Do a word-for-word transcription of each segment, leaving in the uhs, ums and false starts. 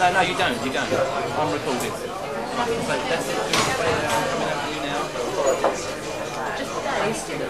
no, no, you don't, you don't. I'm recording. Right, so that's it. Coming over to you now. Just days.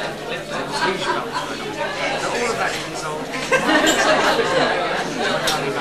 All of that is resolved.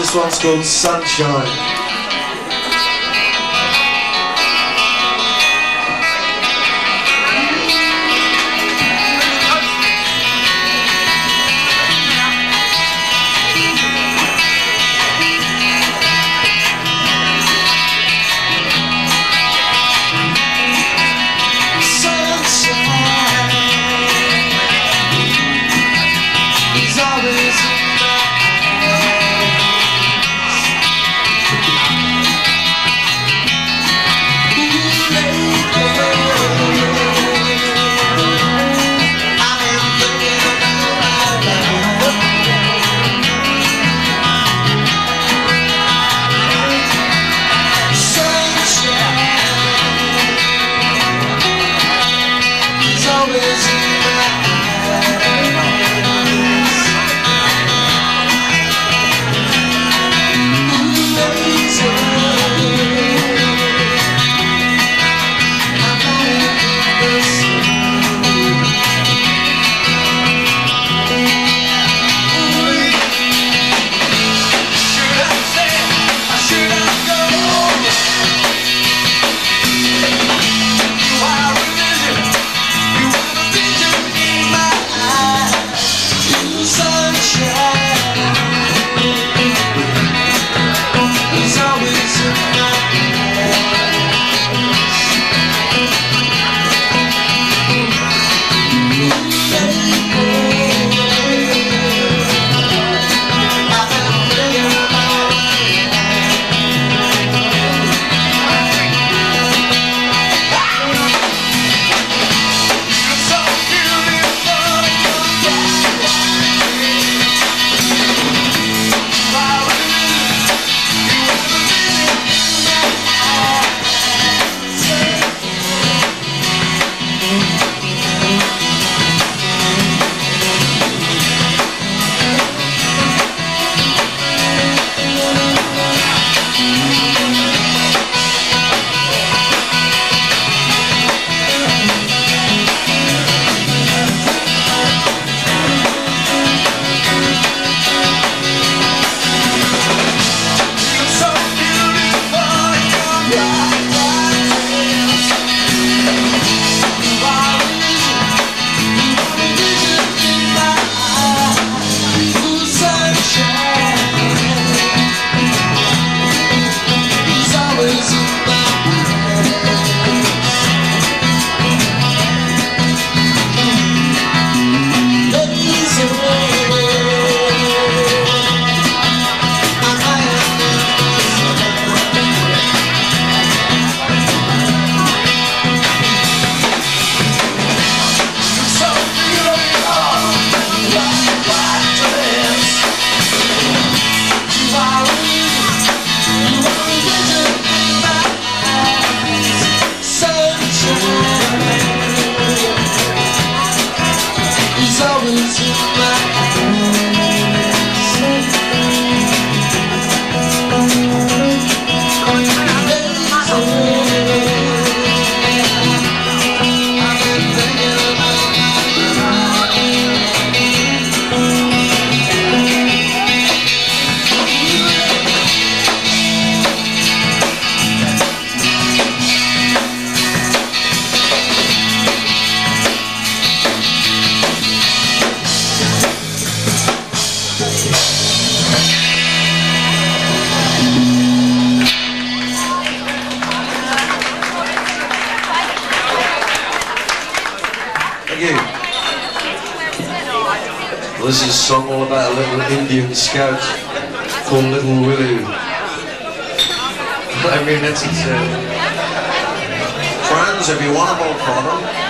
This one's called Sunshine. This is a song all about a little Indian scout called Little Willie. I mean, that's it. Friends, if you want to vote for them,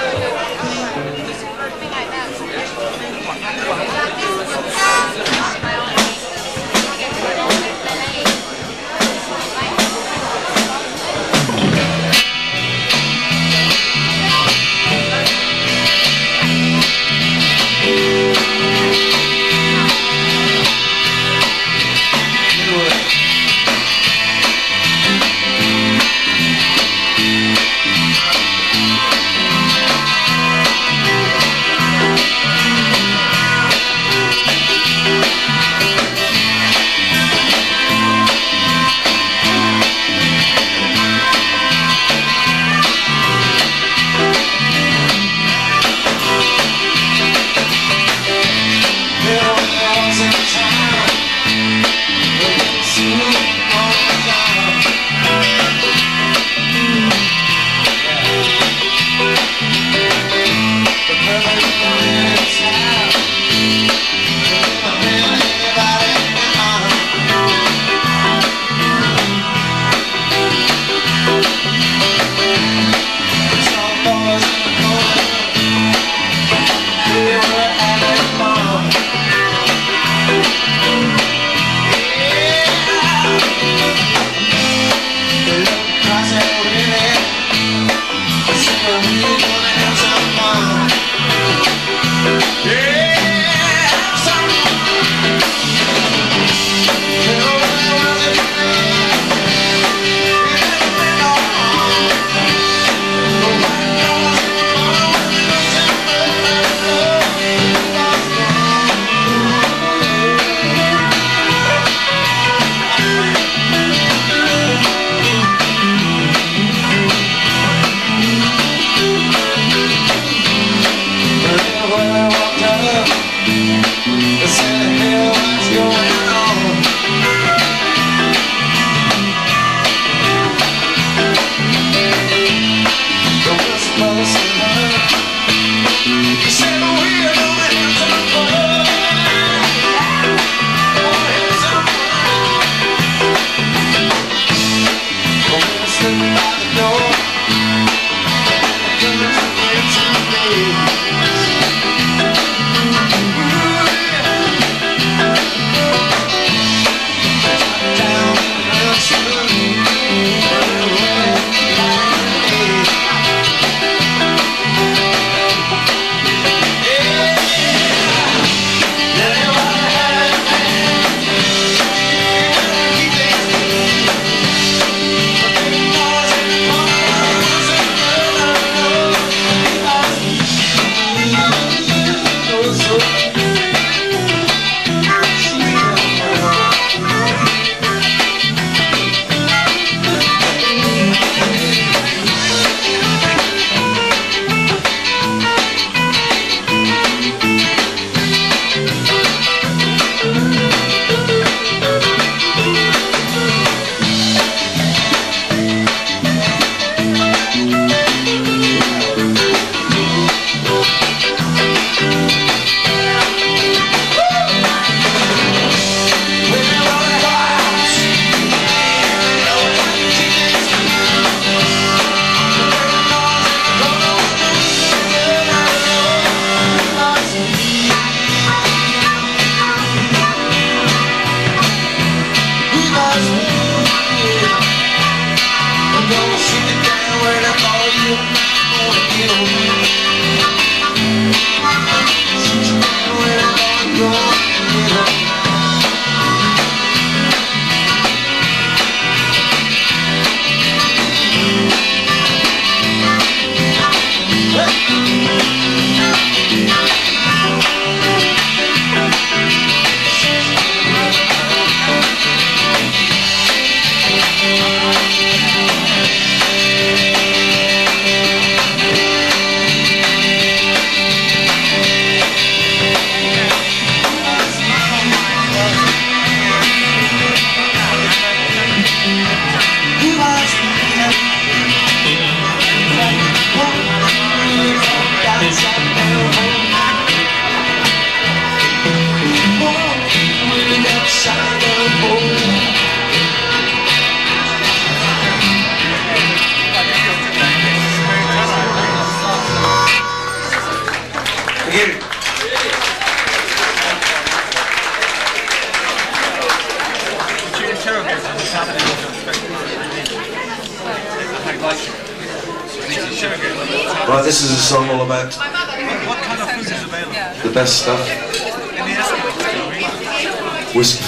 Right, this is a song all about What kind of food is available? the best stuff. Whiskey.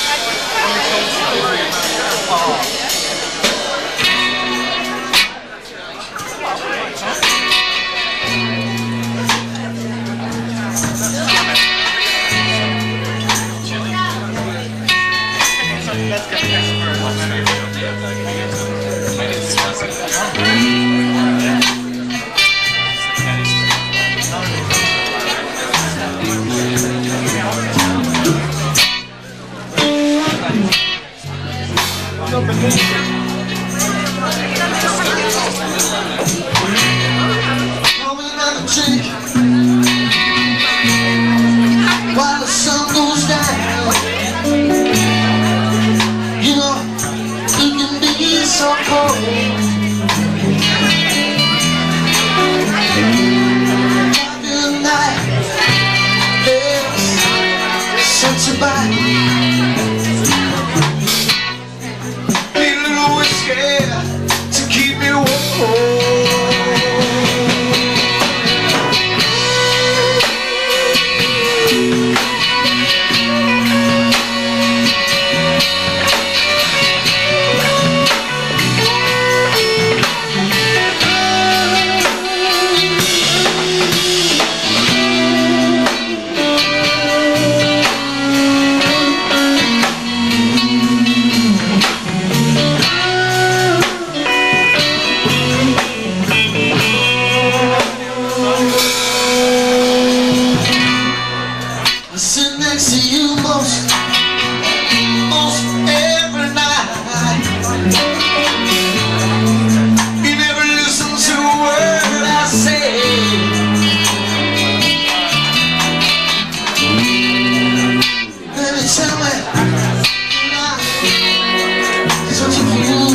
While the sun goes down, you know, it can be so cold. Dark night, there's such a bite. Need a little whiskey to keep me warm. I sit next to you most, most every night. You never listen to a word I say. Let me tell me, I'm such a fool.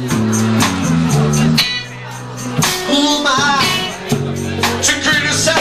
Who am I to criticize?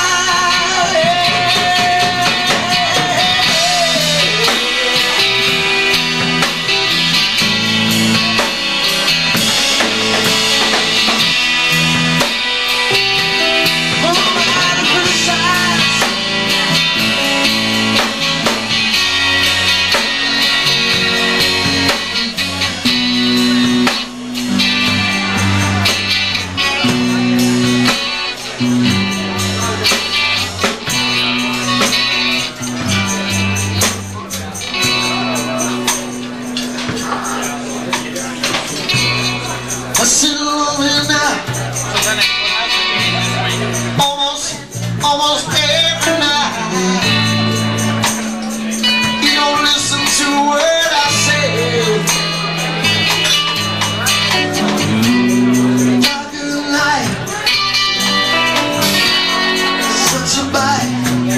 I sit alone here now, almost, almost every night. You don't listen to a word I say. Dark as the night, such a bite.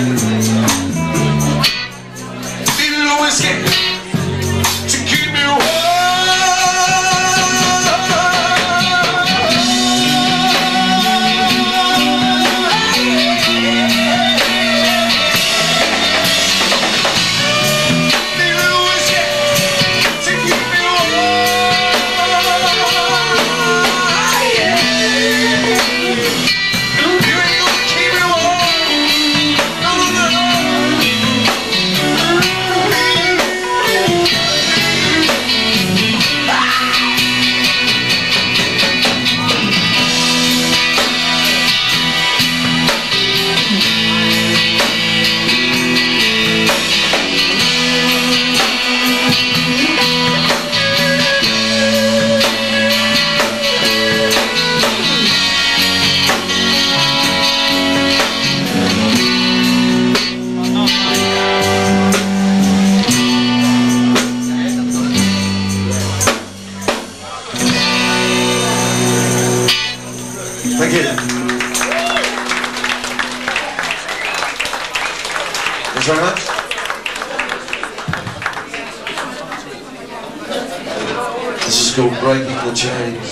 Need a little whiskey to keep me warm. Thank you. Thanks very much. This is called Breaking the Chains.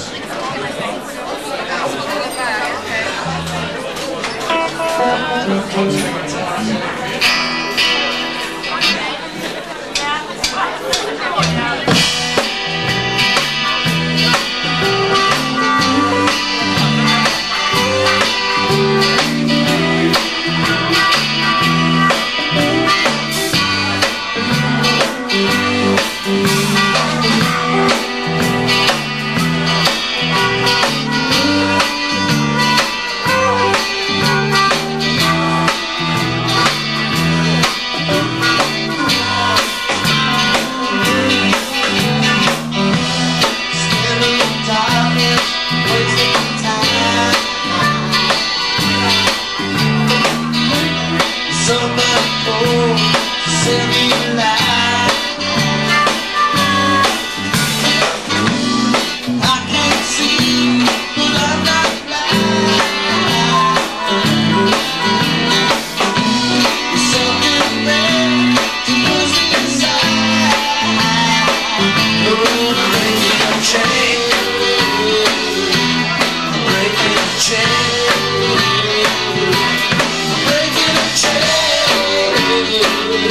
chain, breaking a chain, breaking a chain.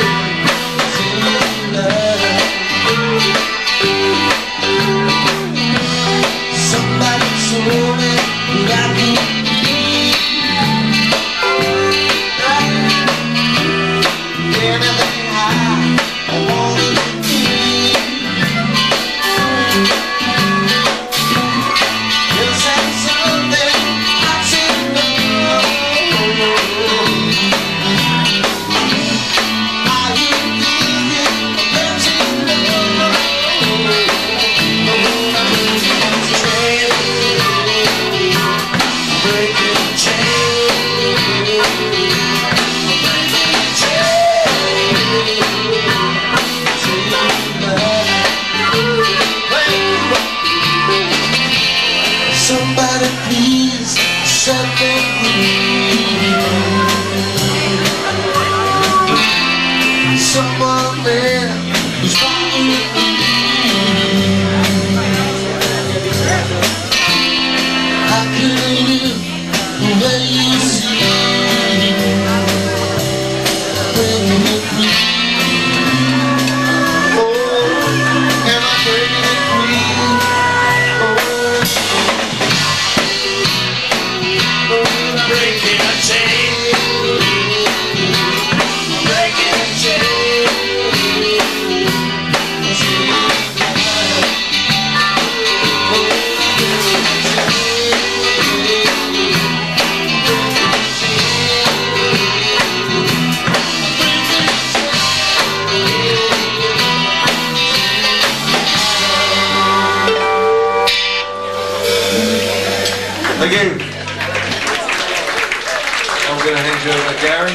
Somebody told me that I could be anything I wanted to be. Is that something I should know? Are you giving a blessing? Breaking a chain, breaking a chain. Somebody please set me free. Someone there who's following me. I couldn't live the way you see. Breaking it free. Oh, am I breaking it free? Oh, breaking a chain, breaking a chain. Thank you. I'm going to hand you over to Gary.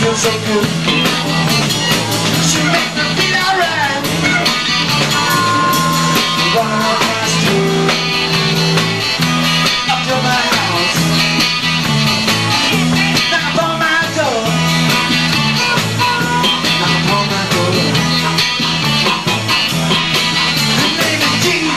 feels so good. She makes me feel alright. Running up my street, up to my house, knock upon my door, knock upon my door. Her name is Jean.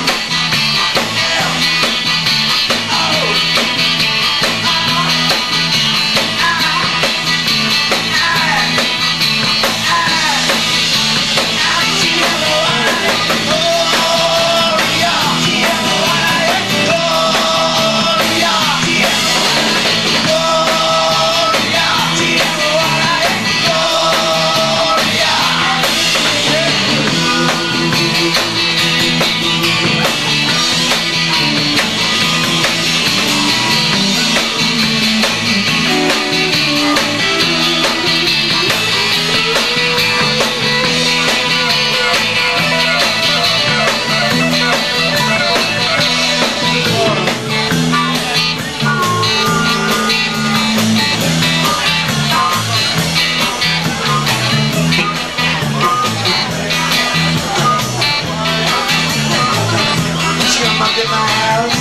Up in my house,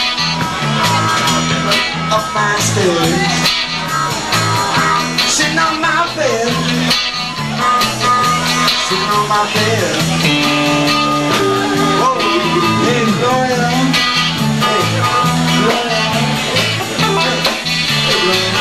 up my stairs, sitting on my bed, sitting on my bed. Oh, hey Gloria, hey Gloria, hey Gloria.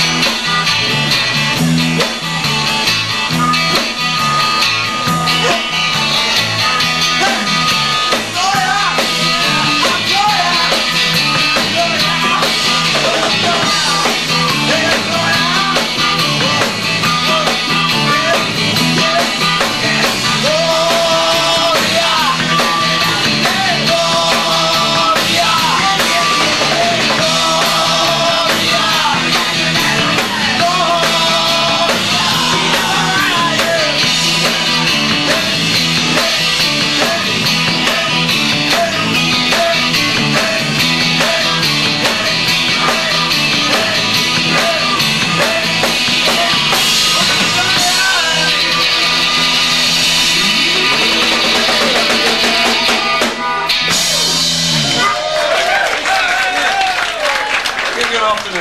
Good afternoon.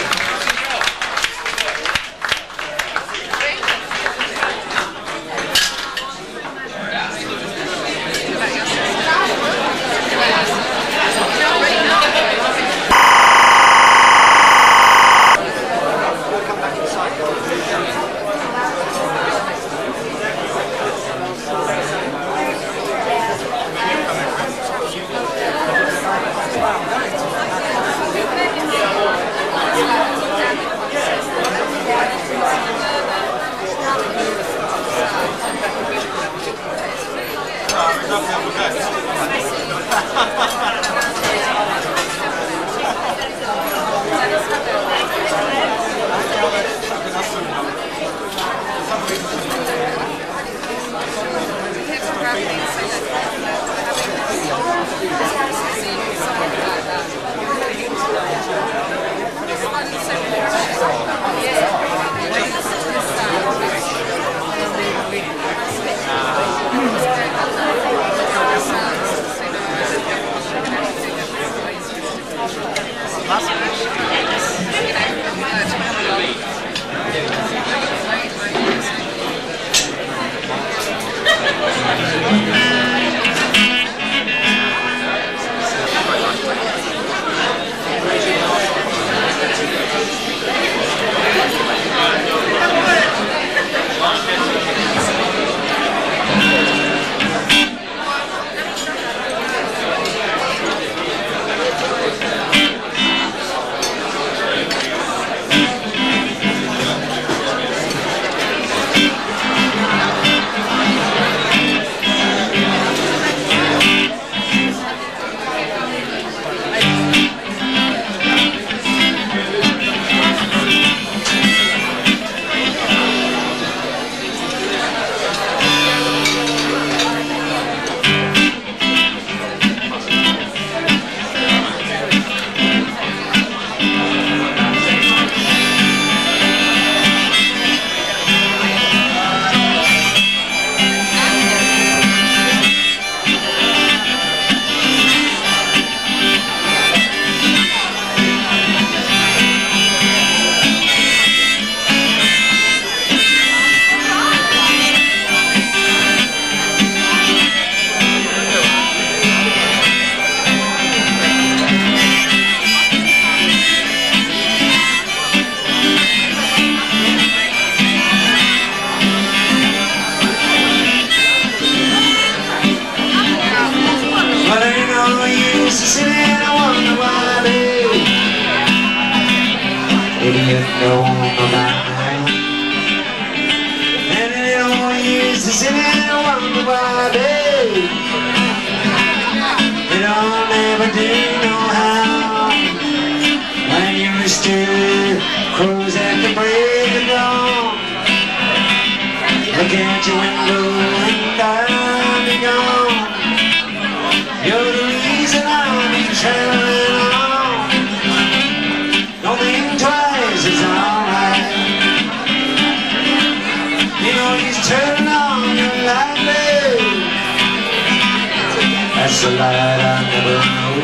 sit and wonder why, babe, you don't never do know how. When you rooster crows at the break of dawn, look at your window and I'll be gone. You're the reason I'll be traveling on. Don't think twice, it's alright. You know he's turning on your light, babe. That's the light I never know.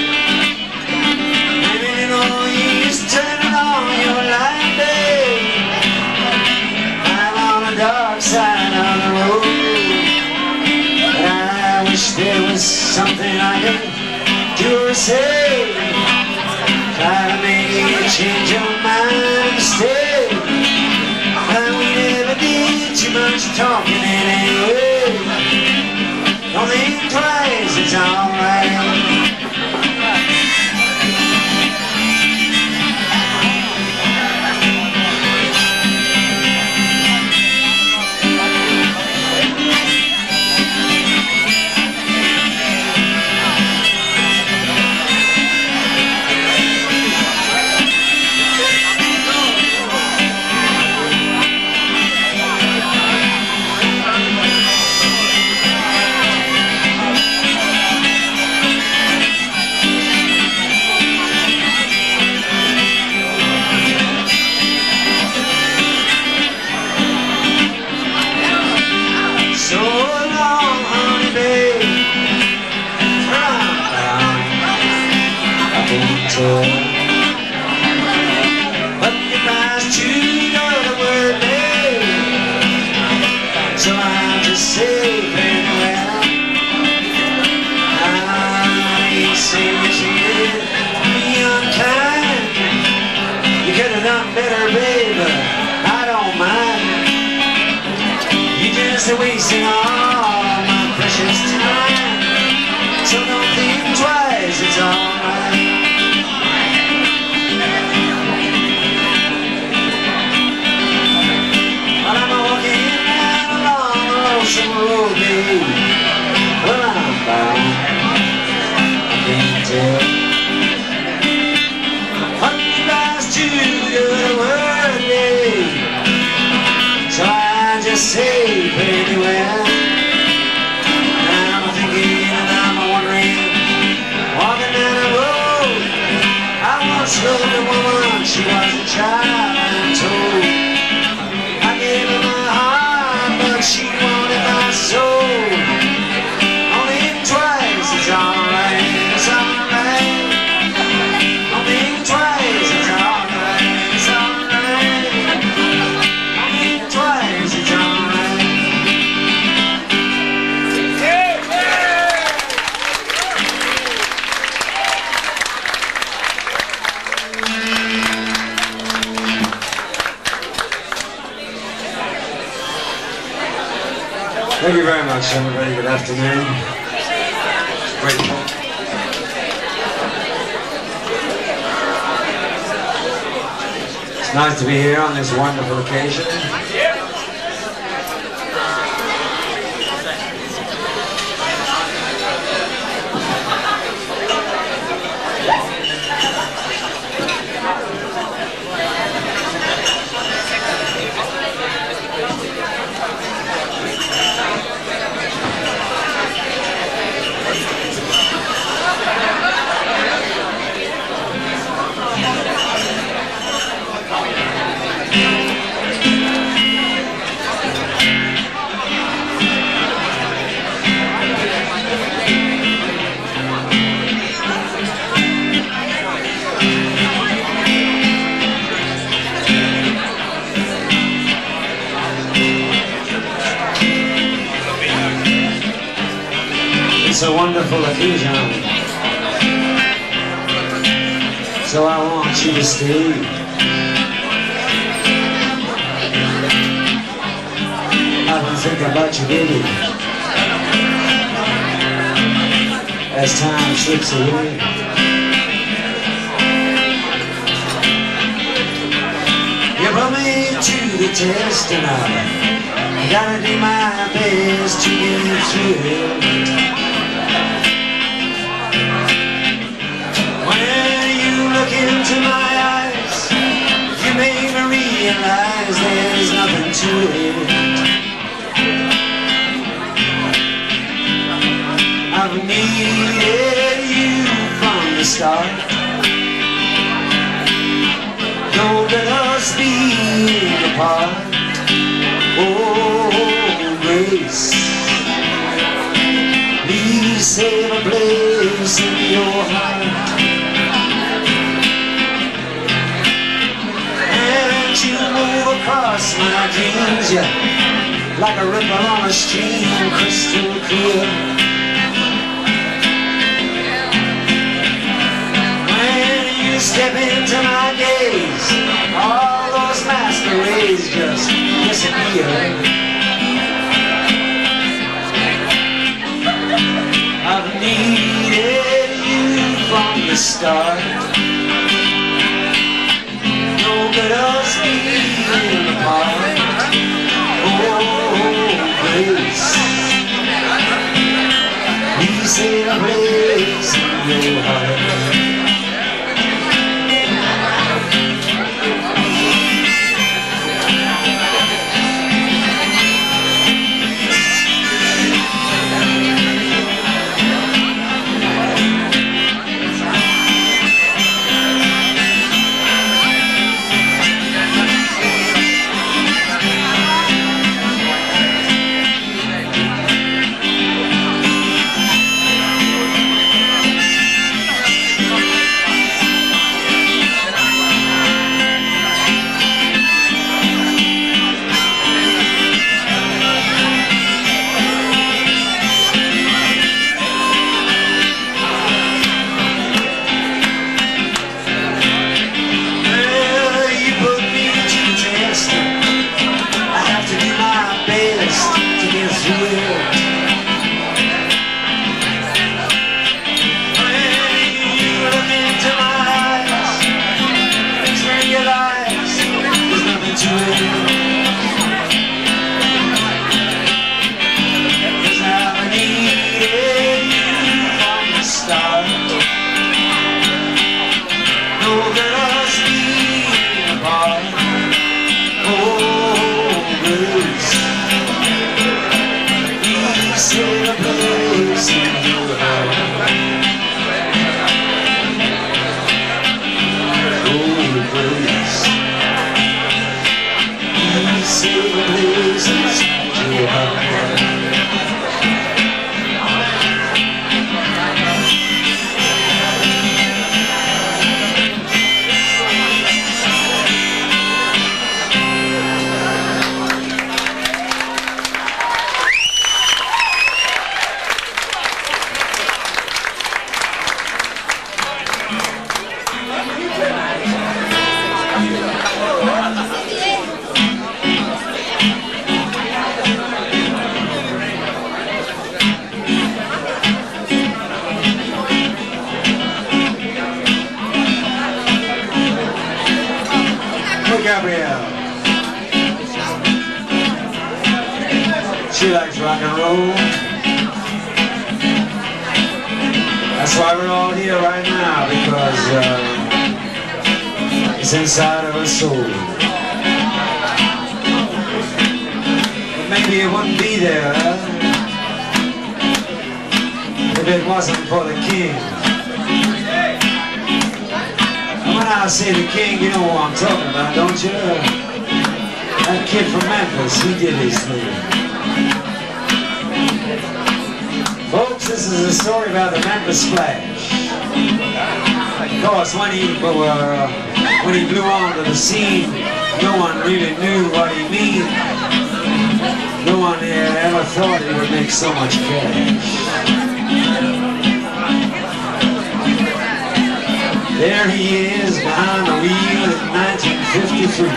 Baby, you know he's turning on your light, babe. I'm on the dark side of the road, and I wish there was something I could do or say. Try to make you change your mind and stay. But we never did too much talking anyway. Don't think twice, it's alright. But goodbye's too good a word, babe, so I'll just say very well. I ain't saying that you did be unkind. You could have done better, babe, but I don't mind. You just are wasting all my precious time, so don't think twice, it's alright. Road, babe. Well, I'm bound, I can't tell. Honey, life's too good a word, babe, so I just say pretty well. And I'm thinking and I'm wondering, walking down the road, I once loved a woman, she was a child and told. I gave her my heart, but she wanted my soul. Only think twice, it's alright, it's alright. Only think twice, it's alright, it's alright. Only think twice, it's alright. Thank you very much, everybody. Good afternoon. Grateful. It's nice to be here on this wonderful occasion. It's a wonderful occasion, so I want you to stay. I've been thinking about you, baby, as time slips away. You put me to the test tonight. I gotta do my best to get through. When you look into my eyes, you make me realize there's nothing to it. I've needed you from the start. Don't let us be apart. Oh, grace, please save a place in your heart. And you move across my dreams, yeah, like a ripple on a stream, crystal clear. When you step into my gaze, all those masquerades just disappear. I've needed you from the start. Don't let us be apart. Oh, grace, please save a place in your heart. Gabrielle. She likes rock and roll. That's why we're all here right now, because uh, it's inside of her soul. But maybe it wouldn't be there if it wasn't for the king. When I say the king, you know what I'm talking about, don't you? That kid from Memphis, he did his thing. Folks, this is a story about the Memphis Splash. Of course, when he, uh, when he blew onto the scene, no one really knew what he meant. No one ever thought he would make so much cash. There he is behind the wheel in nineteen fifty-three.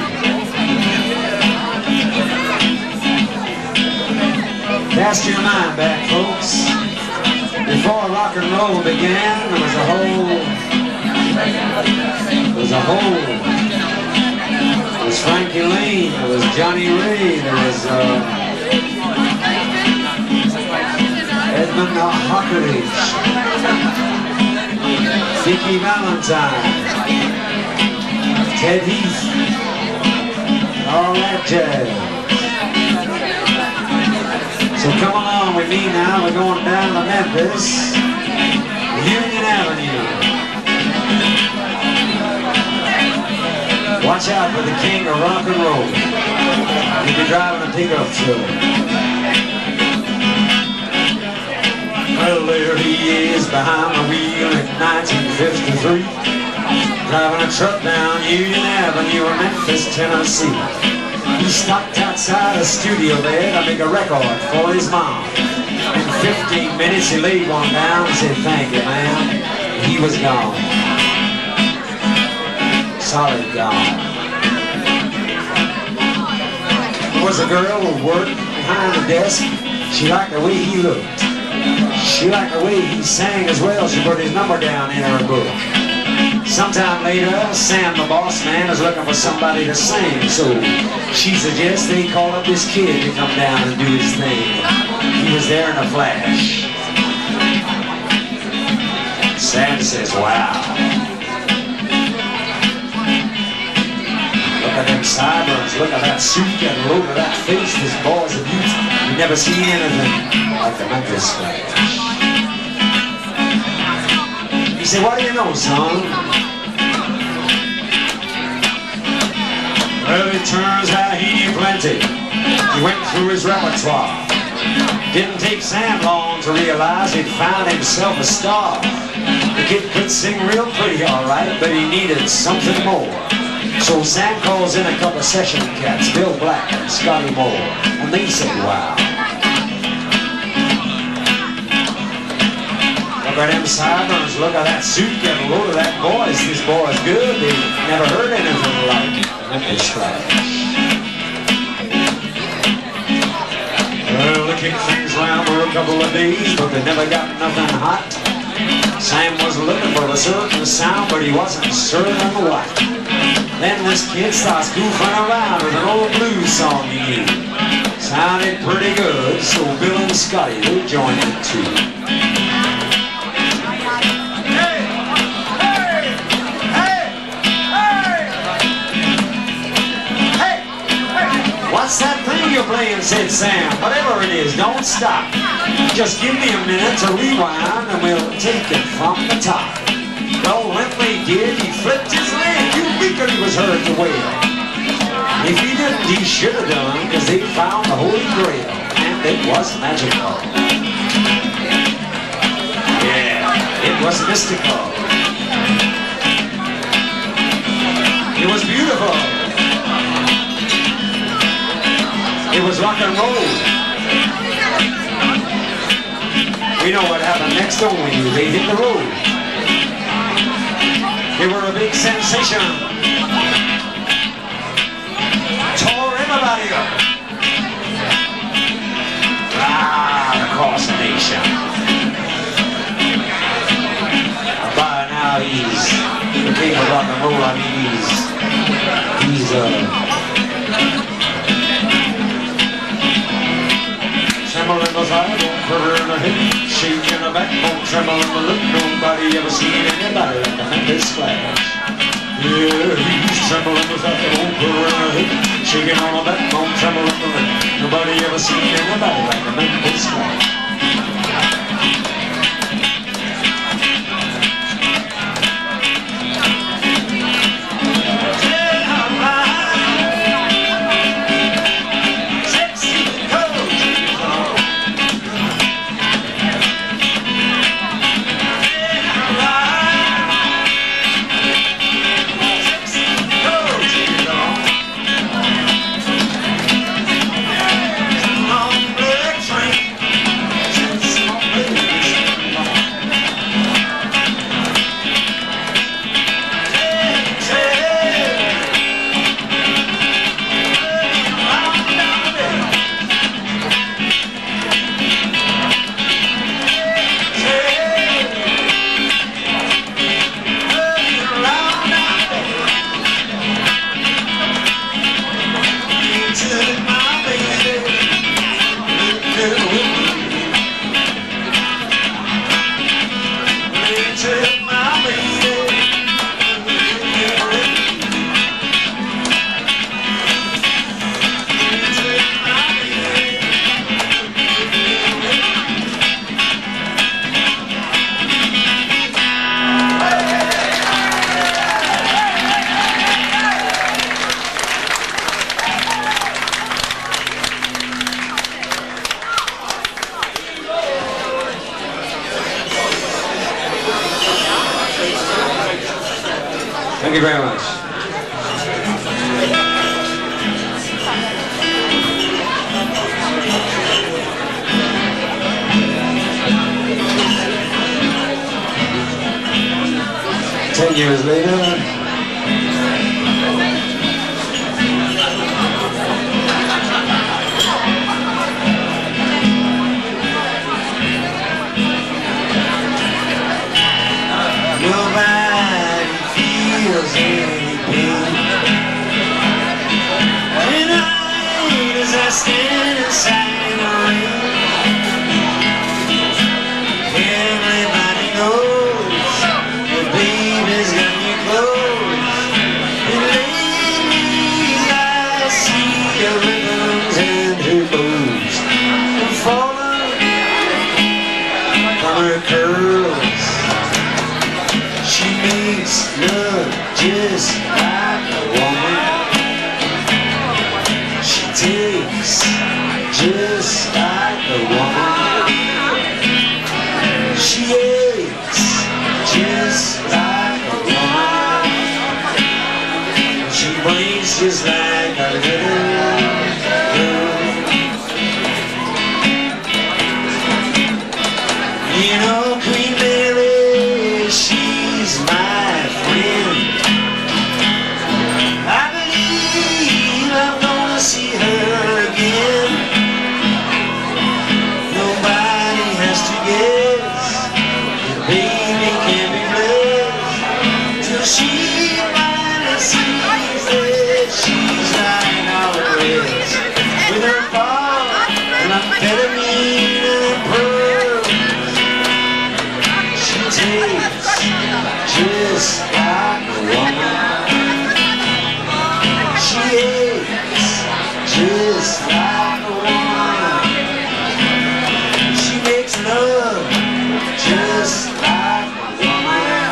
Cast your mind back, folks. Before rock and roll began, there was a whole, there was a whole, there was Frankie Lane, there was Johnny Ray, there was uh, Edmund Hockeridge, Vicki Valentine, Ted Heath, all that jazz. So come along with me now, we're going down to Memphis, Union Avenue. Watch out for the king of rock and roll. You'll be driving a pickup truck. Well, there he is behind the wheel in nineteen fifty-three, driving a truck down Union Avenue in Memphis, Tennessee. He stopped outside a studio there to make a record for his mom. In fifteen minutes he laid one down and said, "Thank you, man." He was gone. Solid gone. There was a girl who worked behind the desk. She liked the way he looked. She liked the way he sang as well. She put his number down in her book. Sometime later, Sam the boss man is looking for somebody to sing, so she suggests they call up this kid to come down and do his thing. He was there in a flash. Sam says, "Wow. Look at them sideburns, look at that suit, got a look at that face, this boy's a beauty. You never seen anything like the Memphis Splash." He said, "What do you know, son?" Well, it turns out he knew plenty. He went through his repertoire. Didn't take Sam long to realize he'd found himself a star. The kid could sing real pretty, all right, but he needed something more. So Sam calls in a couple of session cats, Bill Black and Scotty Moore, and they said, "Wow. Look at them sideburns, look at that suit, get a load of that voice. This boy's good. They've never heard anything like Memphis Splash." Well, they kicked things around for a couple of days, but they never got nothing hot. Sam was looking for a certain sound, but he wasn't certain what. Then this kid starts goofing around with an old blues song he knew. Sounded pretty good, so Bill and Scotty, they joined it too. "What's that thing you're playing?" said Sam. "Whatever it is, don't stop. Just give me a minute to rewind and we'll take it from the top." Well, when they did, he flipped his leg. You figured he was hurt to wail. If he didn't, he should have done, because they found the Holy Grail, and it was magical. Yeah, it was mystical. It was beautiful. It was rock and roll. We know what happened next, don't we? They hit the road. They were a big sensation. Tore everybody up. Ah, across the nation. By now he's the king of rock and roll. I mean, he's, he's, uh, trembling the side, quiver in the hip, shaking the backbone, trembling the lip. Nobody ever seen anybody like the Memphis Splash. Yeah, he's trembling the side, quiver in the hip, shaking on the backbone, trembling the lip. Nobody ever seen anybody like the Memphis Splash. Thank you very much. Ten years later, nobody feels any pain. Tonight as I stand inside the rain, everybody knows the baby's got me close. And lately I see her ribbons and her bows falling from her curls. She makes love just like a woman. She takes just like a woman. She aches just like a woman. She breathes just like a little girl. You know, Queen Mary, she's my friend. I believe I'm gonna see her again. Nobody has to guess the baby can be blessed till she finally sees that she's like all the rest. With her ball and amphetamine and pearls, she takes just like a woman. She aches just like a woman. She makes love just like a woman.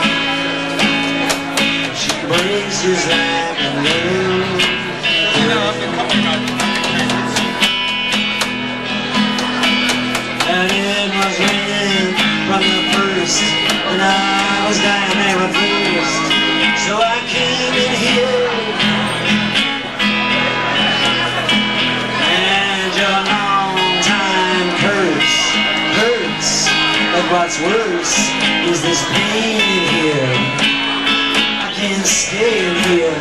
She breaks just like a little girl. And it was raining from the first, and I was dying there at first. So I came in here, and your long time curse hurts. But what's worse is this pain in here. I can't stay in here.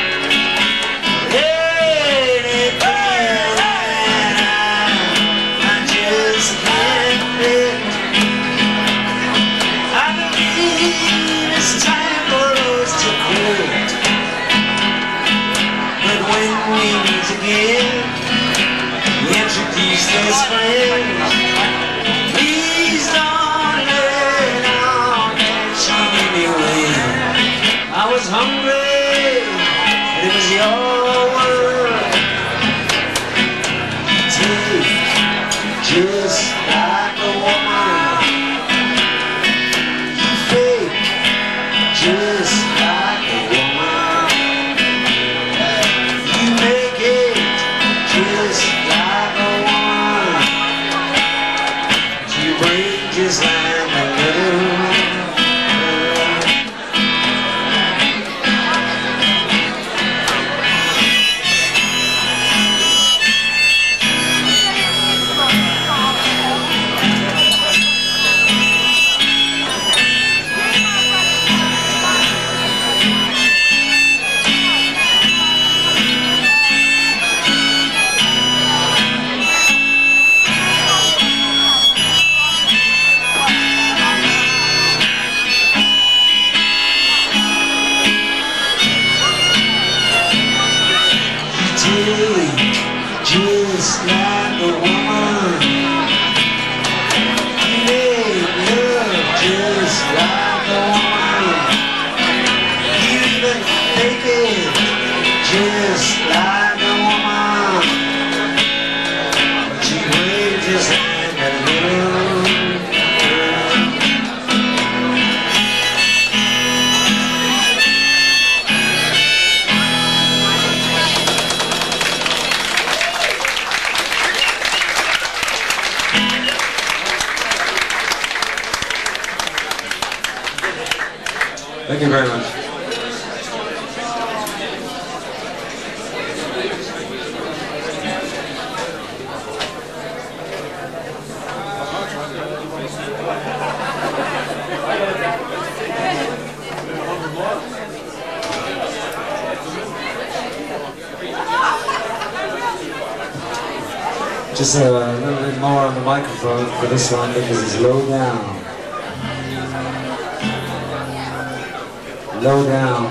Hey, it feels like I, I just can't live. I believe it's time for us to quit. But when we meet again, we introduce this friend. Please don't let on that she gave me away. I was hungry, and it was your word. You take just like a woman. You fake just like a woman. You make it just like a woman. You break just like a little girl. Just like a woman. You make love just like a woman. You even fake it just like a woman. But you break just like a little girl. Thank you very much. Just a little bit more on the microphone for this one because it's low down. Low down.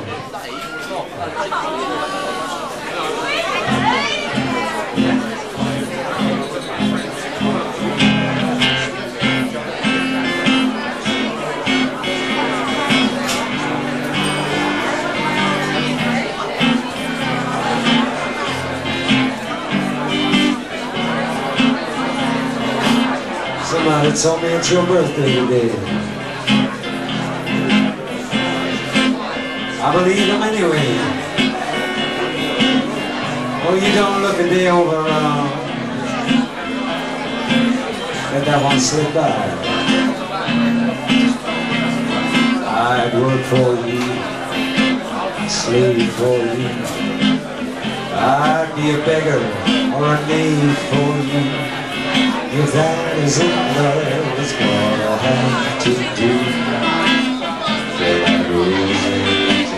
Somebody told me it's your birthday today. I believe them anyway. Oh, you don't look a day over. Uh, let that one slip by. I'd work for you, slave for you. I'd be a beggar or a knave for you. If that isn't love, it's what I have to do. Feel like losing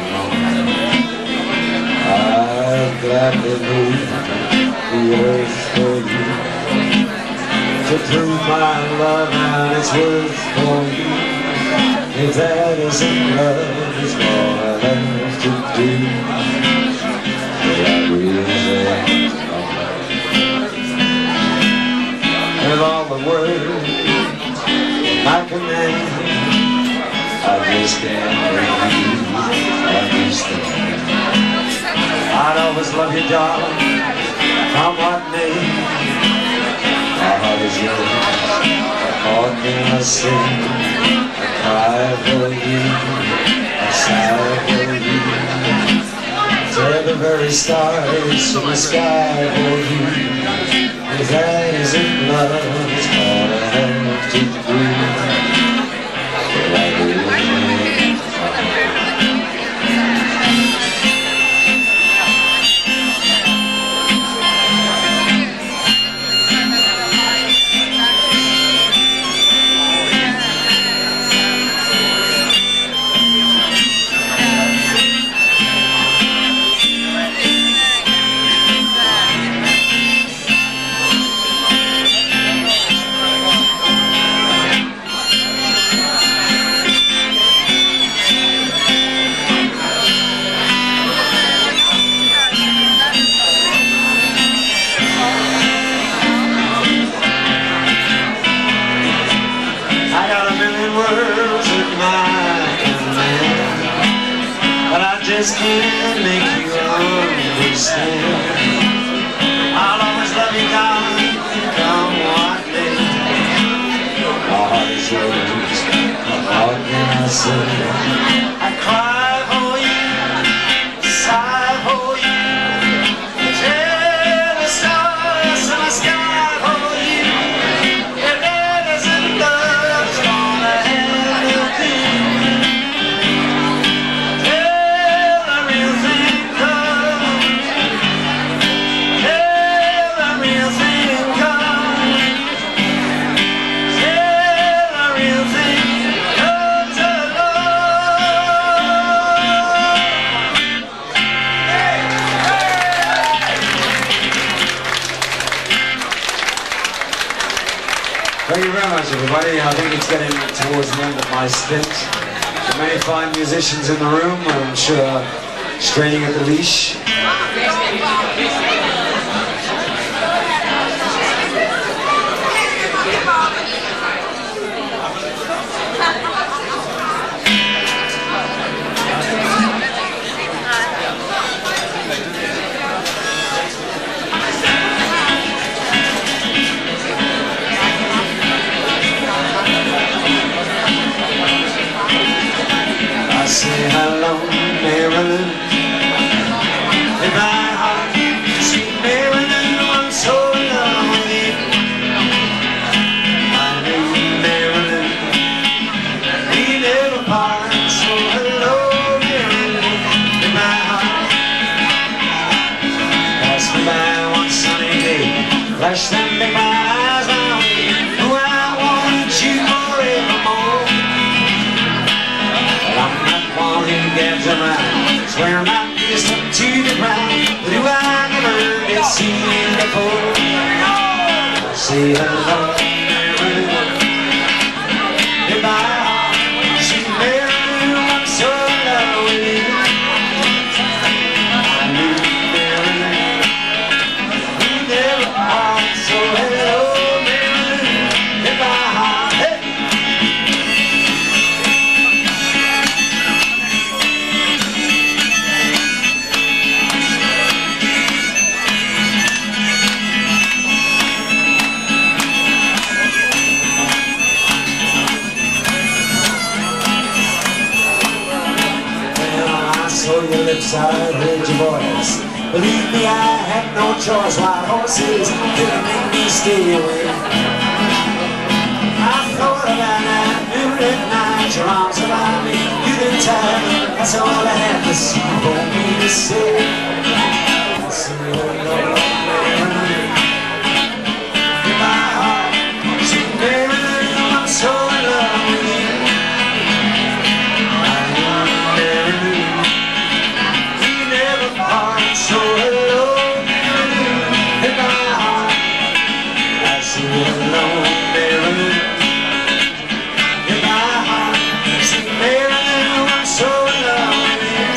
I'd gladly move the earth for you to prove my love and its worth for you. If that isn't love, it's what I have to do. Feel like losing with all the words I command, I just can't breathe, I understand. I'd always love you, darling, from what name. My heart is yours, what can I say? I cry for you, I sigh for you. Tear the very stars from the sky for you. If that isn't love, it's what I have to do. Feel like losing just can't make you understand. I'll always love you, darling, come what may. My heart is yours, what can I say? I cry for you, sigh for you, tear the stars from the sky for you. If that isn't love, it's gonna have to be. Thank you very much, everybody. I think it's getting towards the end of my stint. There are many fine musicians in the room, I'm sure, straining at the leash. Say hello, Marilyn, in my heart, sweet Marilyn, I'm so in love with you. My name Marilyn, we live apart, so hello, Marilyn, in my heart. Pass me by one sunny day, flash them in my eyes now, oh, I want you forevermore. I'm not one who gets around, swear my fist up to the ground. But do I never get seen before? say hello, Mary Lou. In my heart, she Mary Lou, I'm so in love with you. I knew Mary Lou, we never part, so hello, Mary Lou. In my heart, hey. Saw your lips, I heard your voice. Believe me, I had no choice. Wild horses couldn't make me stay away. I thought about that moonlit night, your arms around me, you didn't tell me. That's all I had to see for me to say. Say hello, Mary. In my heart, sweet Mary Lou, I'm so in love with you. So hello, Mary Lou, in my heart. I say hello, Mary Lou, in my heart. I say Mary Lou, I'm so in love with you.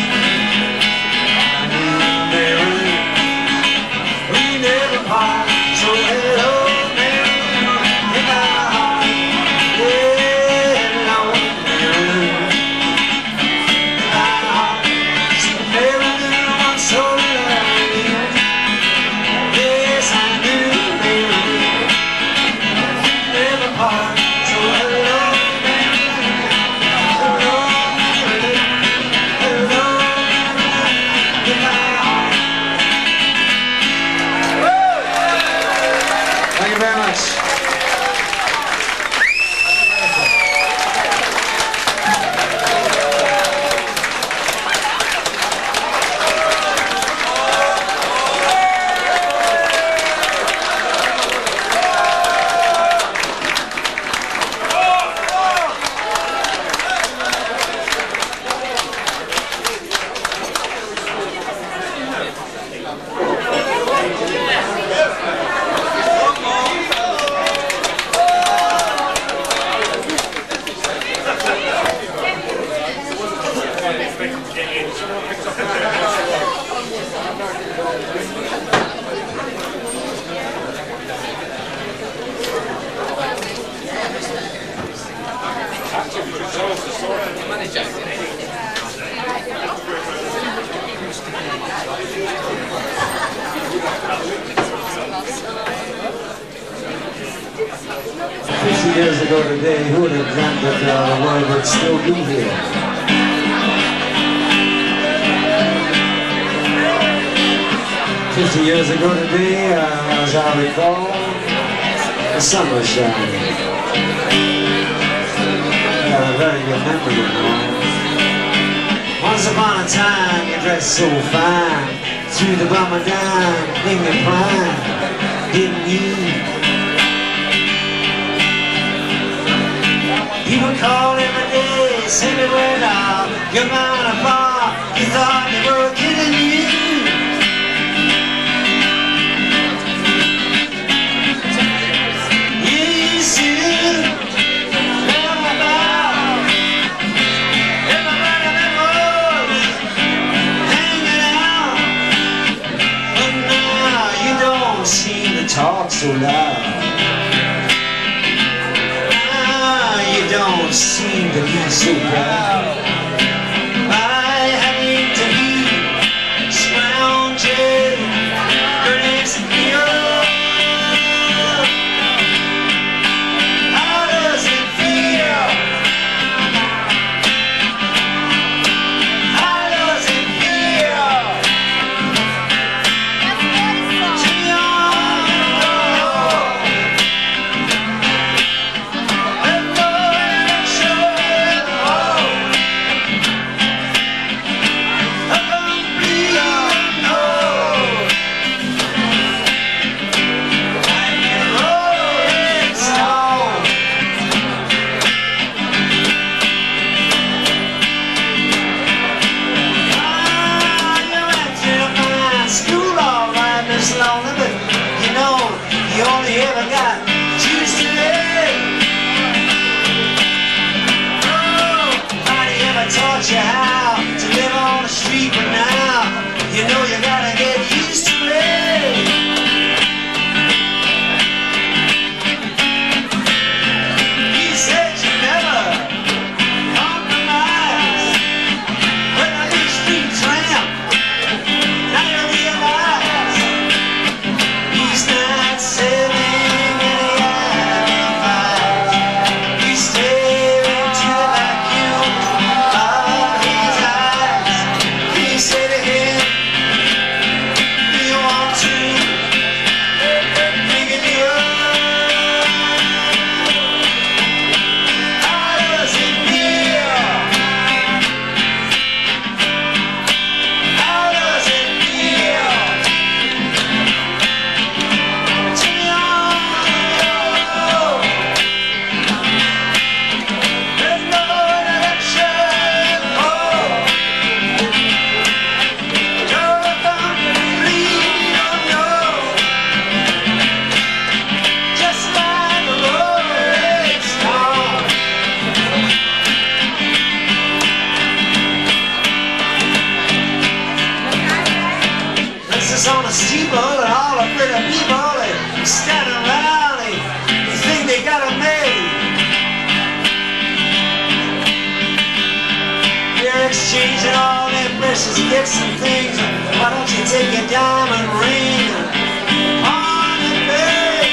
Mary Lou, we never part. So hello, Mary Lou, in my heart. Yeah, hello, Mary Lou, in my heart. Say Mary Lou, so in love with you. Yes, I do, Mary Lou. Never part. So hello, Mary Lou. Hello, Mary Lou. Hello, Mary Lou. In my heart. Thank you very much. Fifty years ago today, who would have dreamt that uh, the world would still be here? Fifty years ago today, uh, as I recall, the sun was shining. I got a very good memory, you know. Once upon a time, you dressed so fine, through the Ramadan in your prime, didn't you? People called every day, say me where now, you're mine apart, you thought they were kidding you. You used to tell me about everybody that was hanging out, but now you don't seem to talk so loud. You don't seem to be so proud. I hate to be scrounging for insecure. How does it feel? How does it feel to be on the road? stand around, they, they think they got it made. They're exchanging all their precious gifts and things. Why don't you take your diamond ring on it, babe?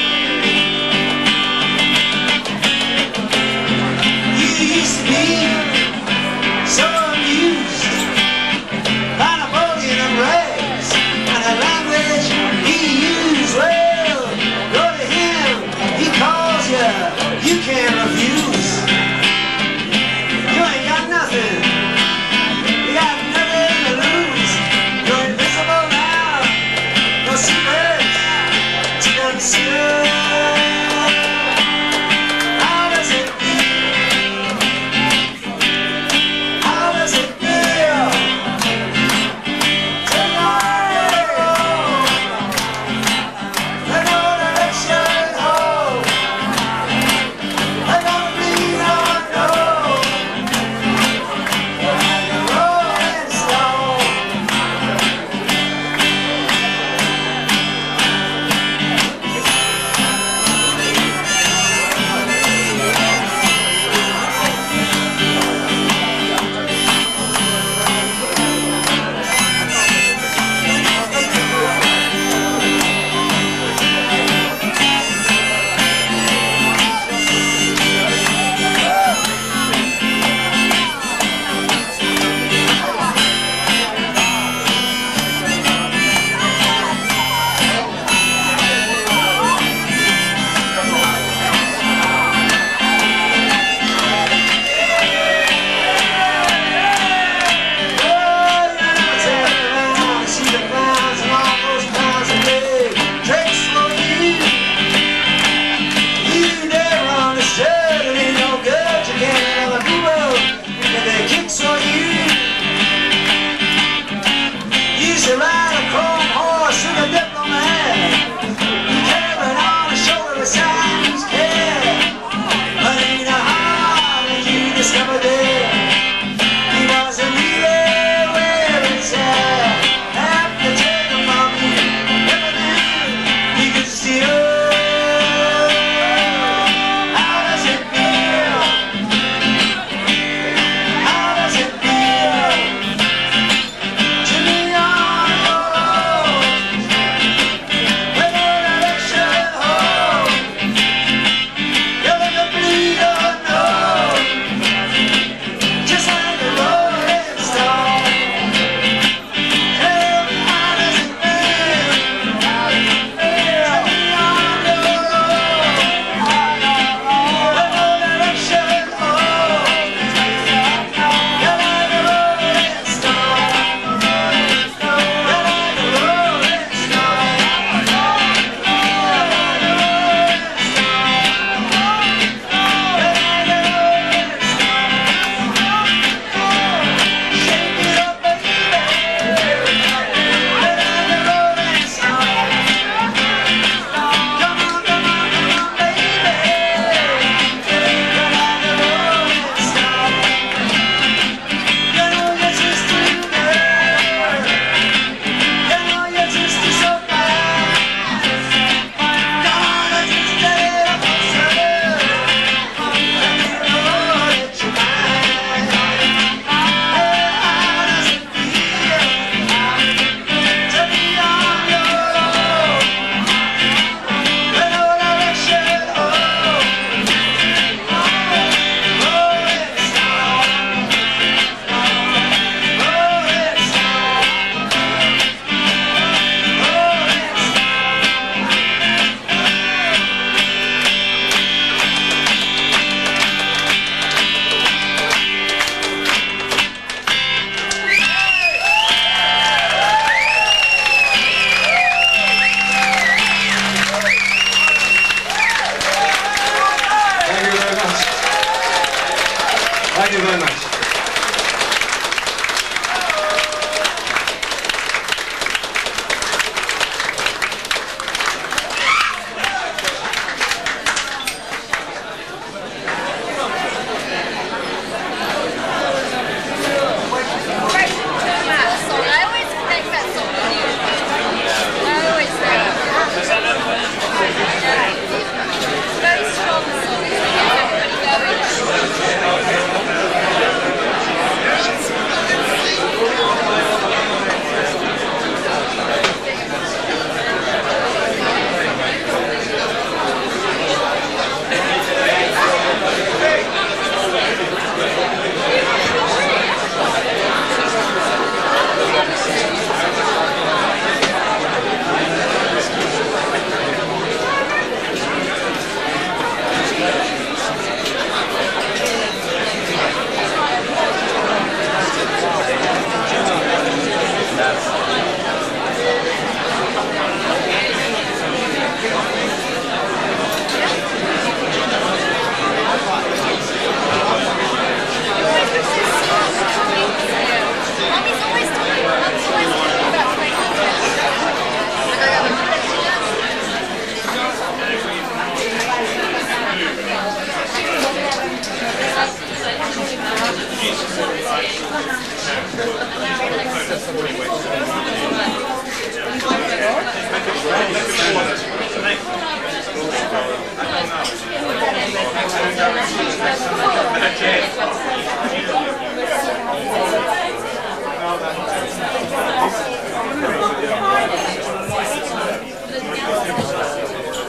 You used to be so amused by Napoleon and rags and the language he used. Well, go to him, he calls you, you can't refuse. You ain't got nothing, you got nothing to lose. You're invisible now, no secrets to conceal. How does it feel? How does it feel?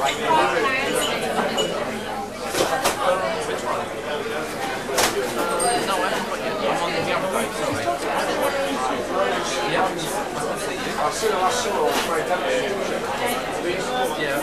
No, I haven't got yet. I'm on the upgrade, sorry. Yeah, I can see you. I've seen I saw all three, haven't you? Yeah.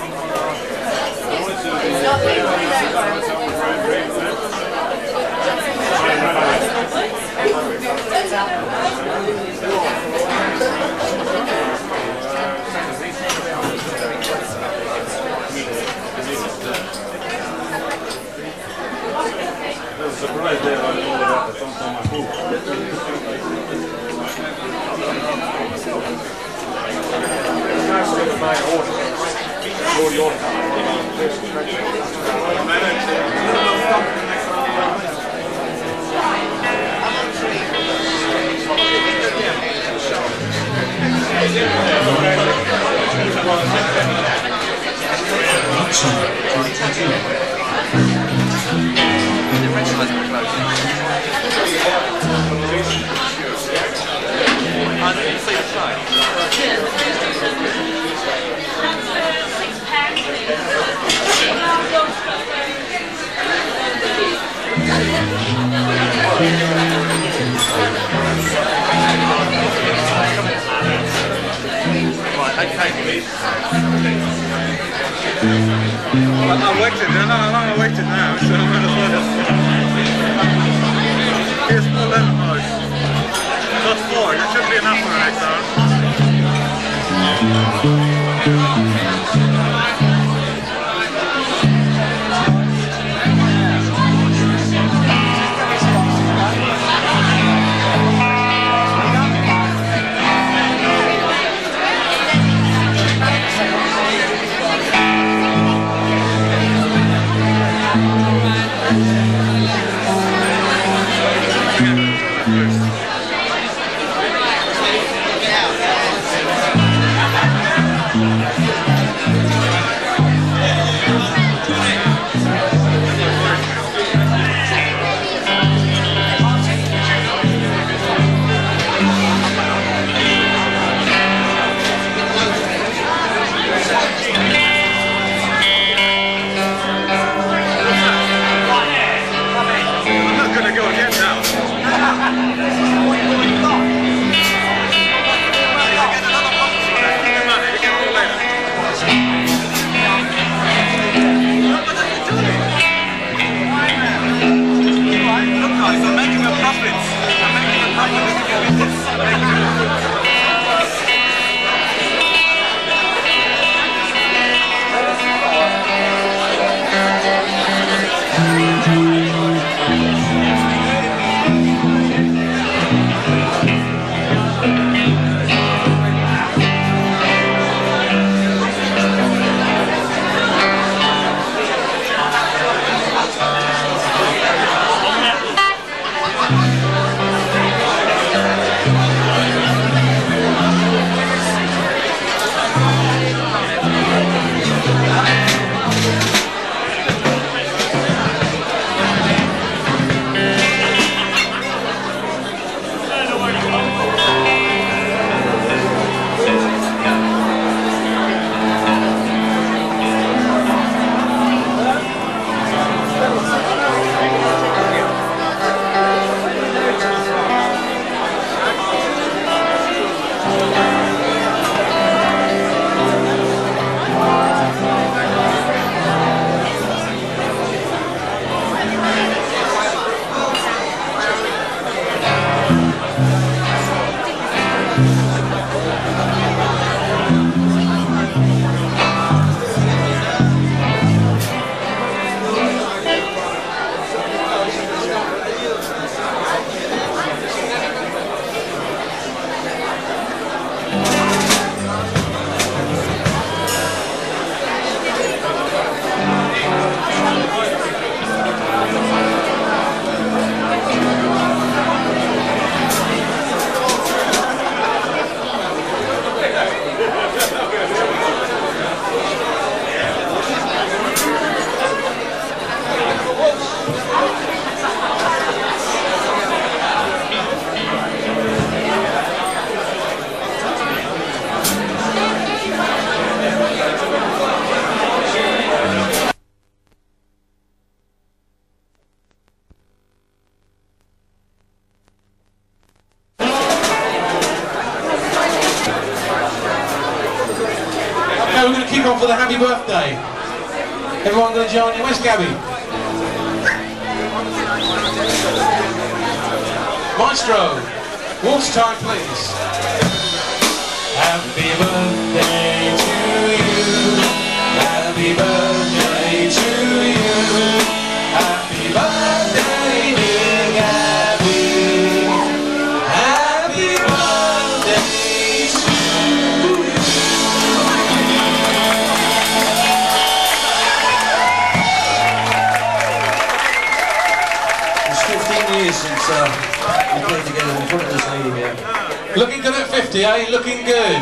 There's a surprise there, I know that the song on my food. Nice to get my order. Already The franchise are closing. I didn't see the show. Right, okay. I'm not waiting, no, no, I'm not waiting now, so I'm going to let us. Here's four lemon mode. Plus four, there should be enough for the next hour. Yeah. Everyone going to join you? Where's Gabby? Maestro, waltz time please. Happy birthday to you. Happy birthday to you. Happy birthday dear Gabby. Happy birthday to you. It's fifteen years since uh, we played together in front of this lady here. Looking good at fifty, eh? Looking good.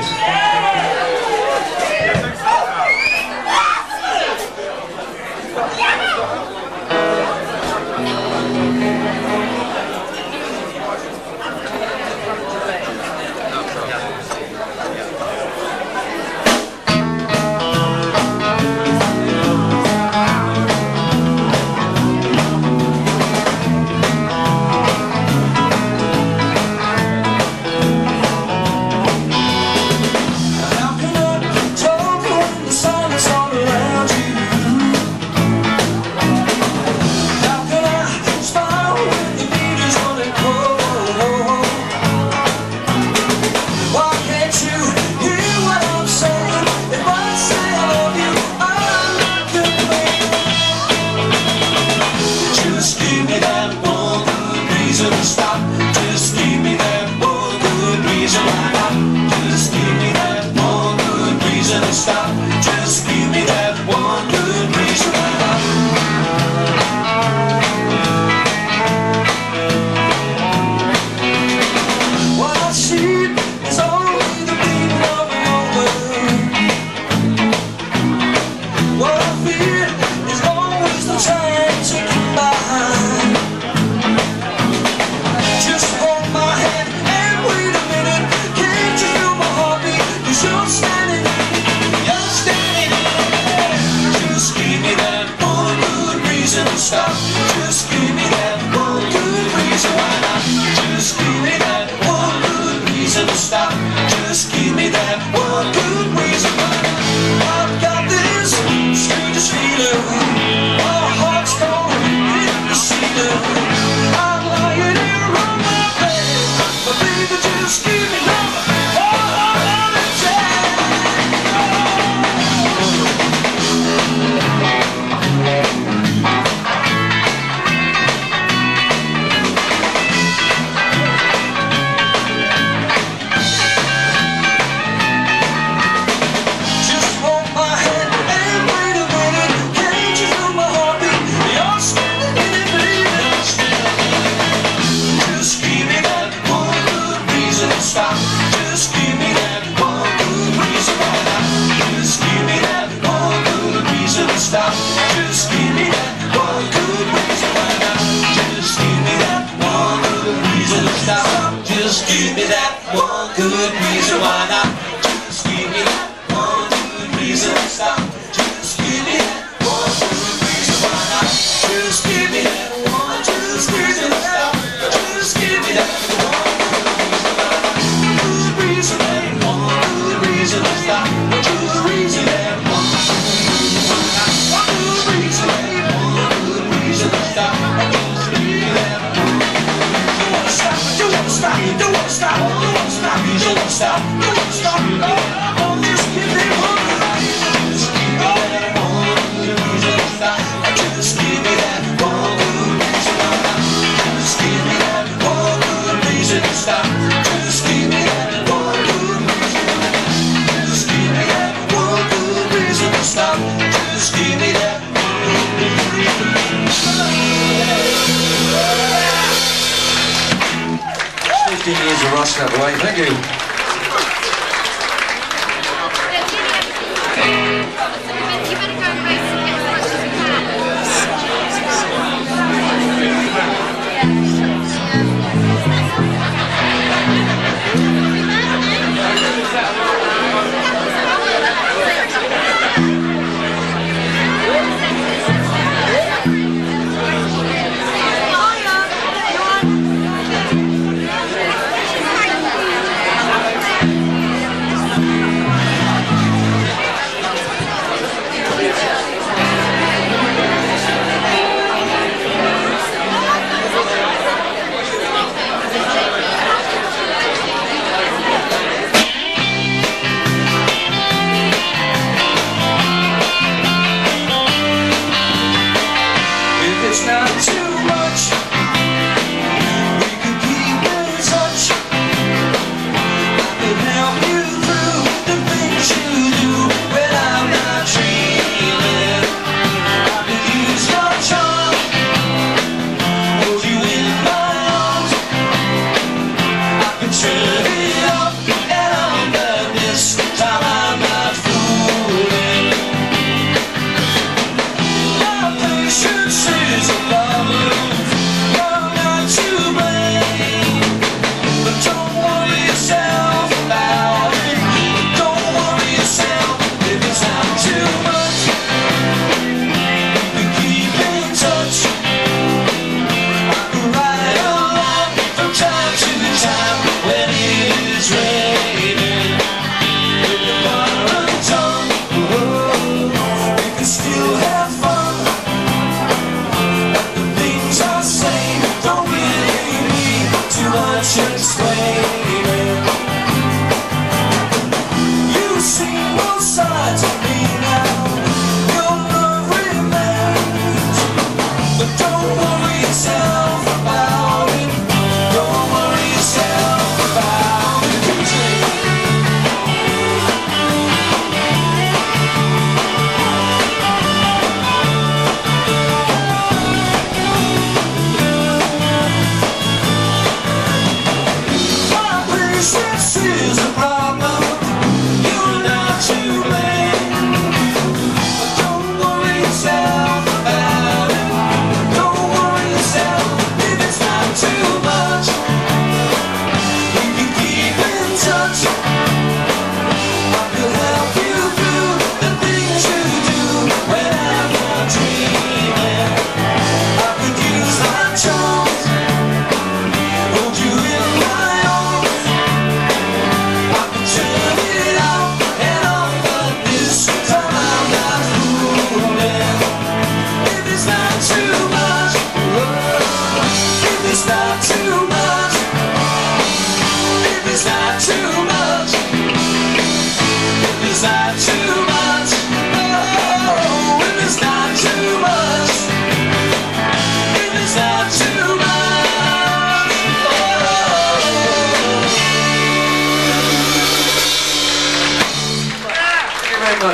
fifteen years of Ross that way, thank you.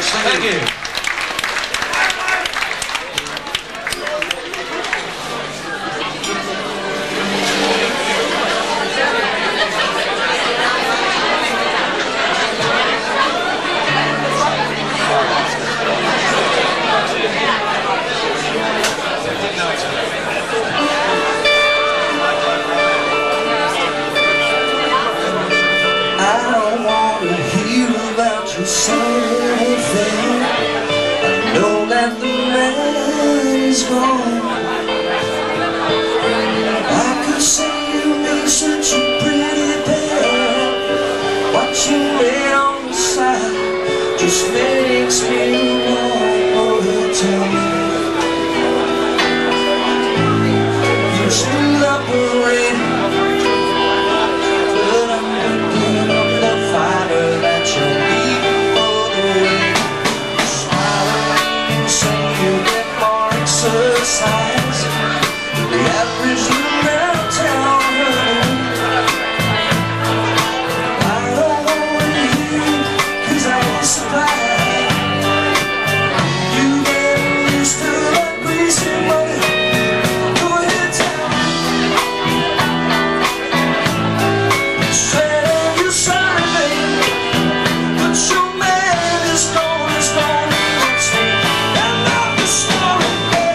Thank you. I don't want to hear about your sad thing. I know that the man is gone. I could see you be such a pretty pair. Watching it on the side just makes me want to tell me. You stood up and ran. Exercise, the average little town herd. I don't want to hear, cause I was surprised. You get used to that greasy money. Go ahead, tell me. Say you're sorry, baby, but your man is gone, is gone. I love the story.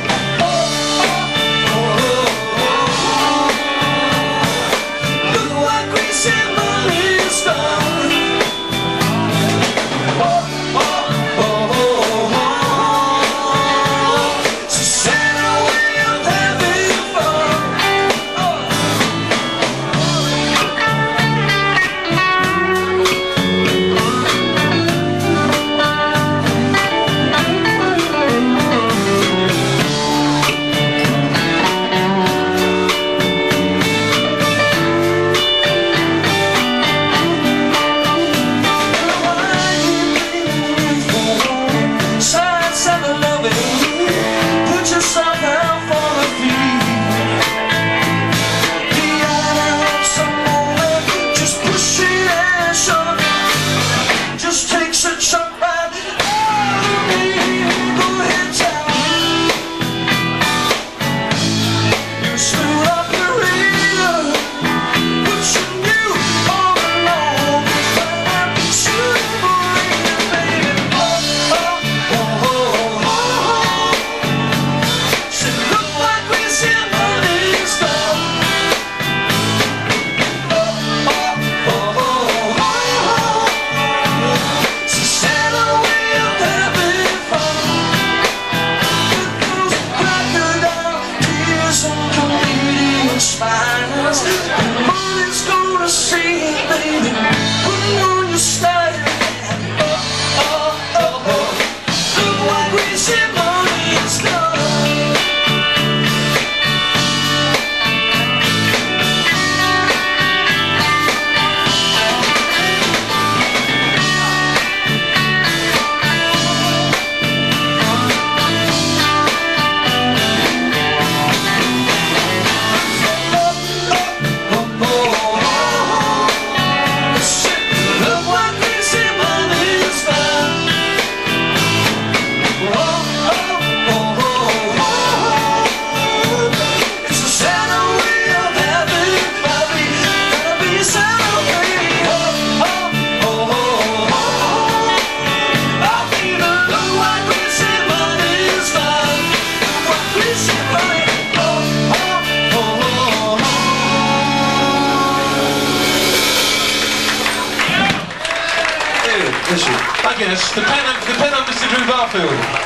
Thank you. It's the pen on, the pen on Mister Drew Barfield.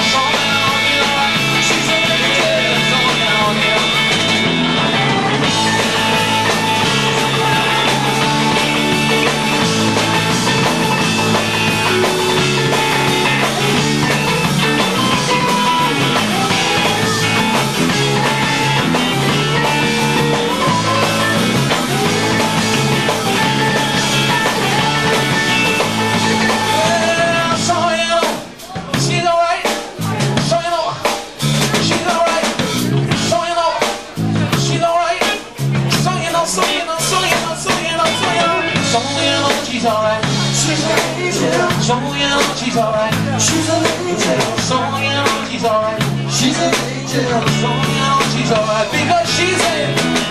She's alright. She's an angel. So you know she's alright. She's an angel. So you know she's alright. She's an angel. So you know she's alright because she's a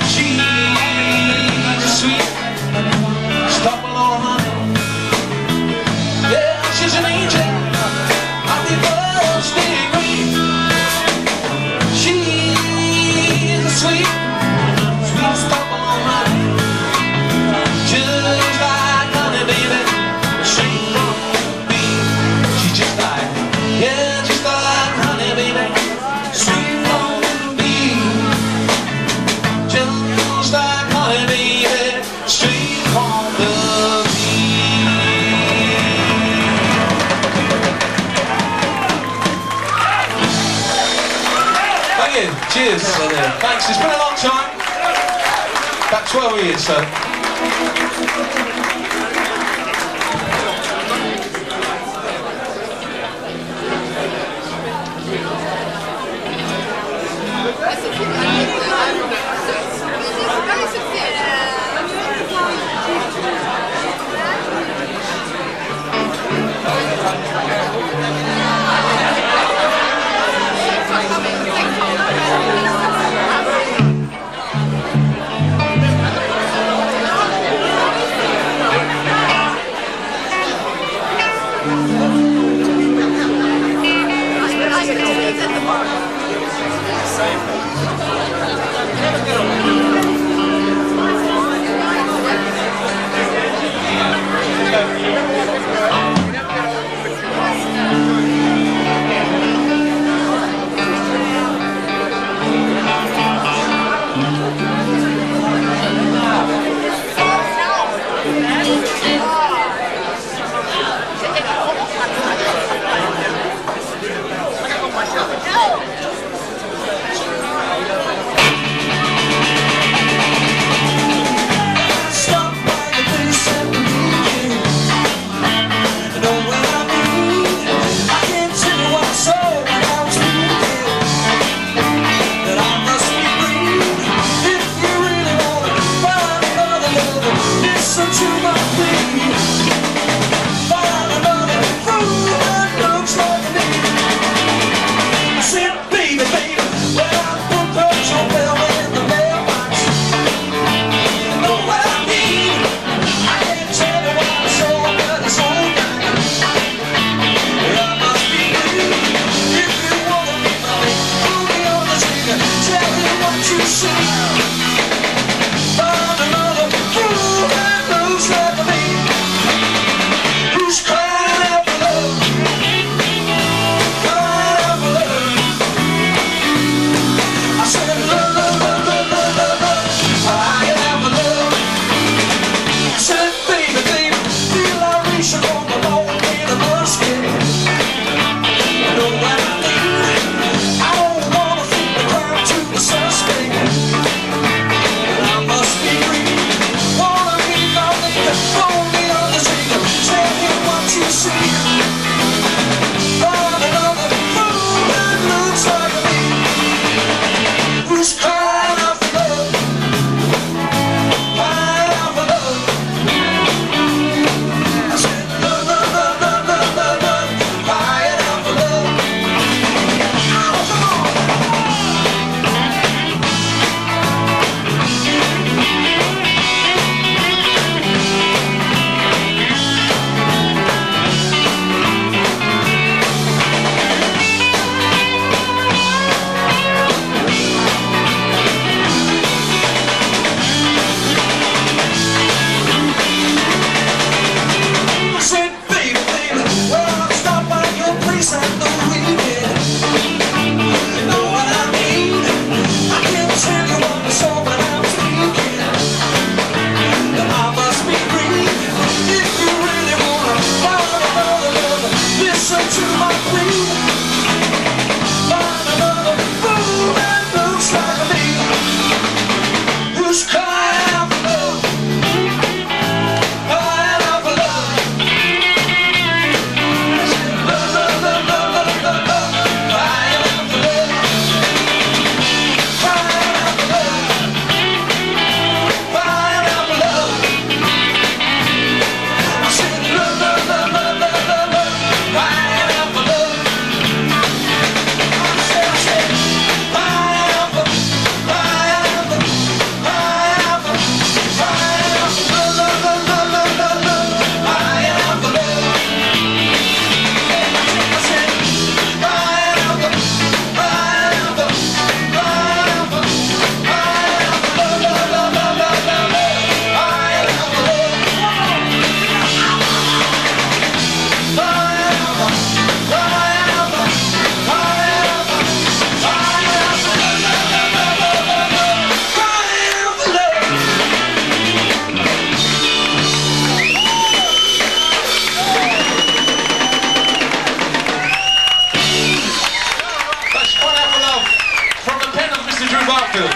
she's sweet. Stop alone, honey. Yeah, she's an angel. Happy birthday, queen. She's a sweet, sweet stop alone, honey. Just like honey, baby, straight from me. She's just like, yeah, just like honey, baby, straight from me. Just like honey, baby, straight from the bee. Thank you. Cheers. Thanks. It's been a long time. About twelve years, so. Thank you. see. Find another fool that looks like me, who's crying out for love, crying out for love. I said love, love, love, love, love, love, love, crying out for love. I said baby, baby, feel like reaching for the Lord in a musket. You know what I mean? I don't wanna think the crime to the suspect, but I must be free. Wanna be nothing, won't be undertaken. Tell him what you see. Find another fool that looks like me, who's crying out for love, crying out for love. I said love, love, love, love, love, love, love, crying out for love. Oh, come on. I said, baby, baby, well, I'll stop by your place at the weekend. You know what I mean? I can't tell you what the song that I'm speaking, but I must be free. If you really wanna find another lover, listen to my plea. Find another fool that looks like me, who's crying out for love, crying out for love. Love, love, love, love, love, love, love, crying out for love, crying out for love, crying out for love. I said love, love, love, love, love, love, love, crying out for love. I said, I said, crying out for, crying out for, crying out for, crying out for love, love, love, love, love, love, love, crying out for love. I said, crying out for, crying out for, crying out for, crying out for love, love, love, love, love, love, love, crying out for love. Crying out for, crying out for, crying out for, crying out for love, love, love, love, love, love, love, crying out for love. That's Crying Out for Love from the pen of Mister Drew Barfield.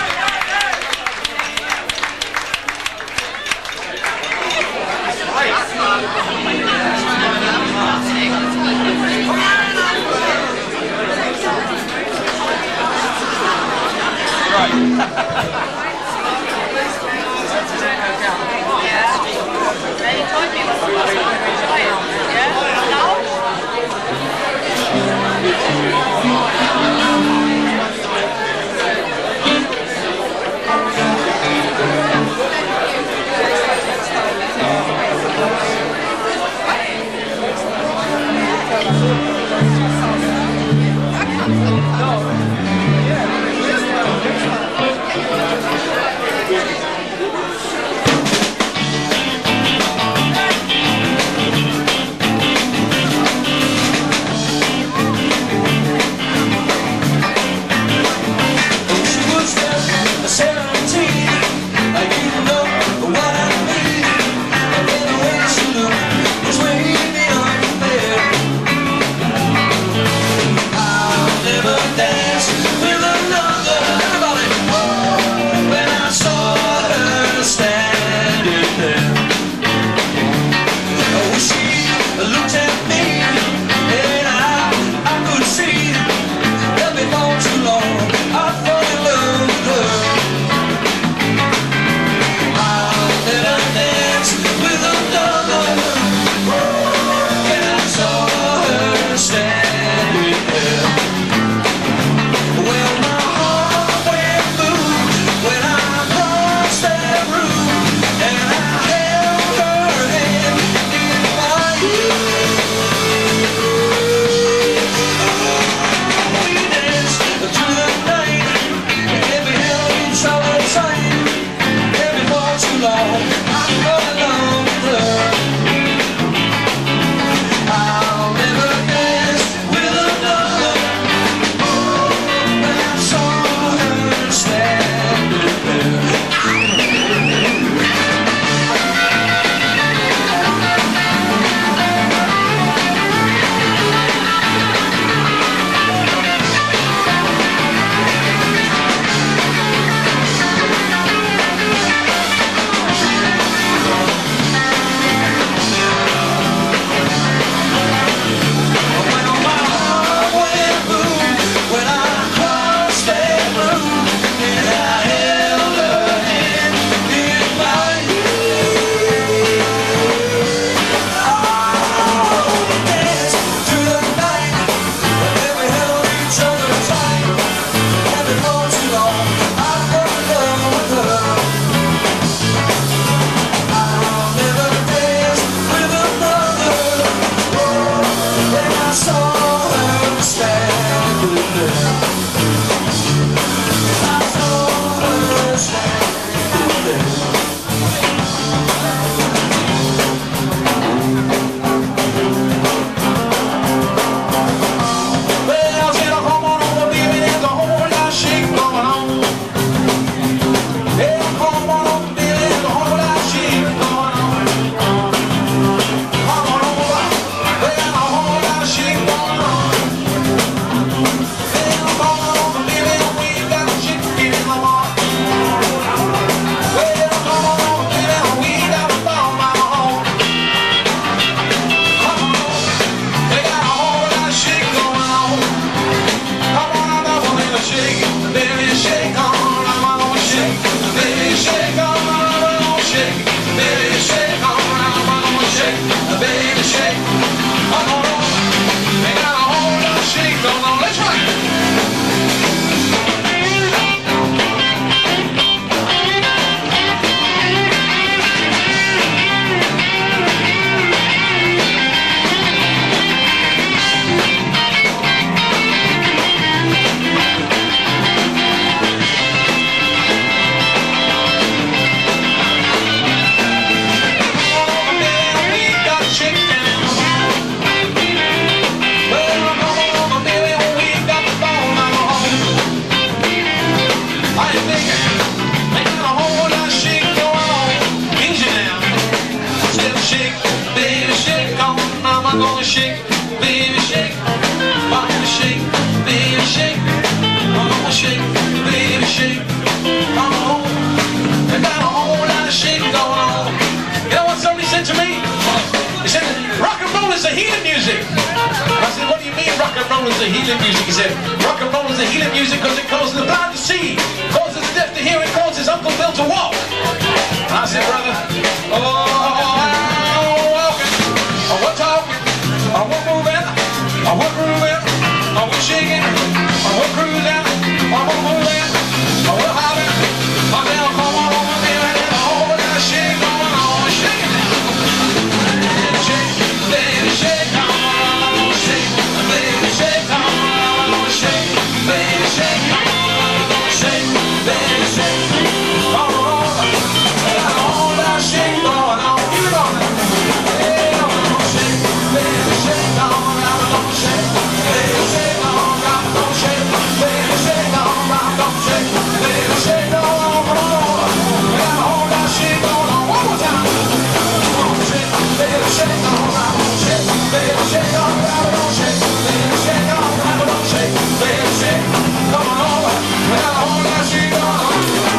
roll is the healing music. He said, rock and roll is the healing music because it causes the blind to see, causes the deaf to hear, it causes Uncle Bill to walk. I said, brother, oh, I'm walking, oh, we're talking, oh, we're moving, oh, we're grooving, oh, we're shaking, oh, we're cruising, oh, we're moving, oh, we're hopping, oh, now come on over here and oh, that shake on, oh, shake it now. Shake, baby, shake on, shake, baby, shake on, shake, baby, shake on, shake, baby, shake on, all that shake going on, you know that. Shake, baby, shake on, shake, baby, shake on, shake, baby, shake on, shake, baby, shake on, all that shake going on, one more time. Shake, baby, shake on, shake, baby, shake on, shake, baby, shake on, shake, baby, shake, come on over, all that shake going on.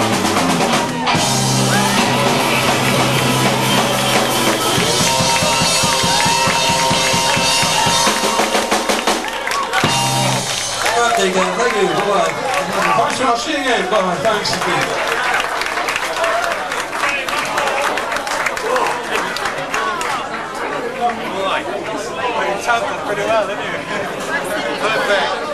There you go, thank you, bye-bye. Thanks for watching again, bye, thanks again. You chanted pretty well, didn't you? Perfect.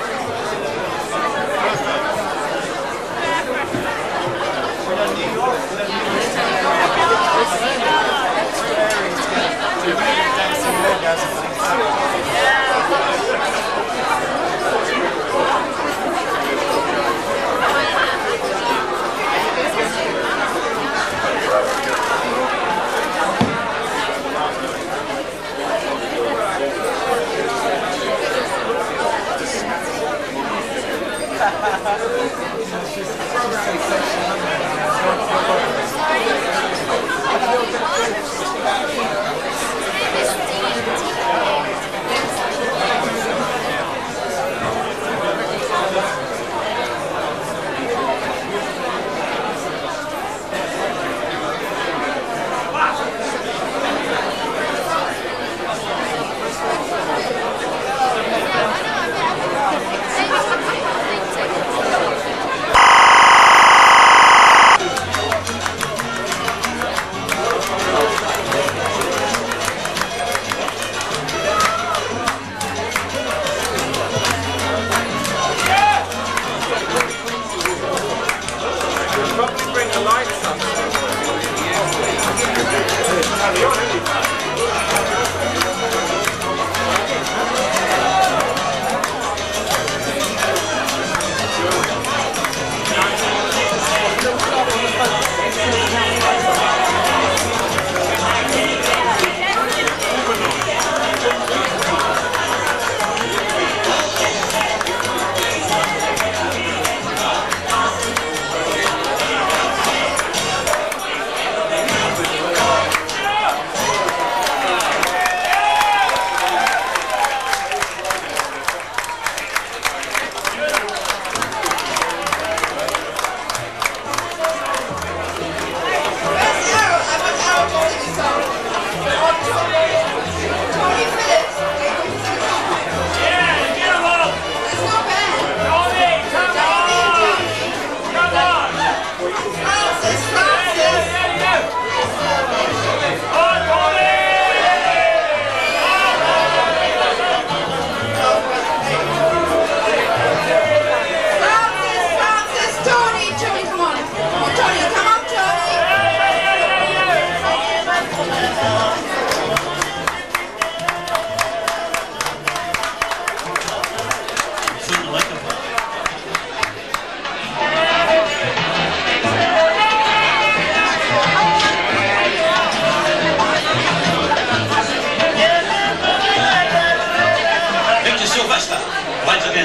Once again.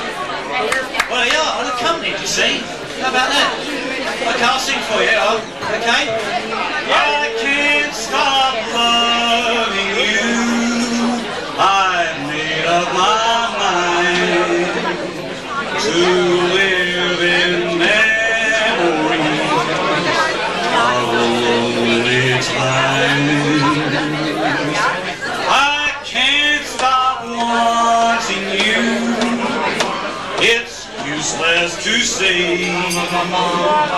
Well, yeah, I'm accompanied, you see. How about that? Okay, I'll sing for you, okay? I can't stop loving you. I've made up my mind to live in memory of a lonely time. I can't stop wanting you.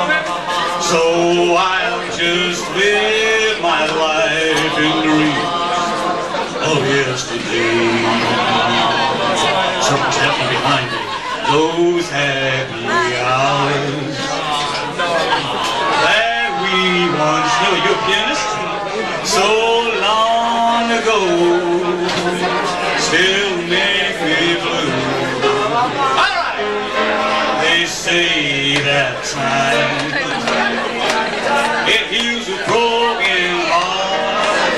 So I'll just live my life in dreams of yesterday. Something's happening behind me. Those happy hours that we once knew. You're a pianist? So long ago, still make me blue. All right. They say that time it heals a broken heart,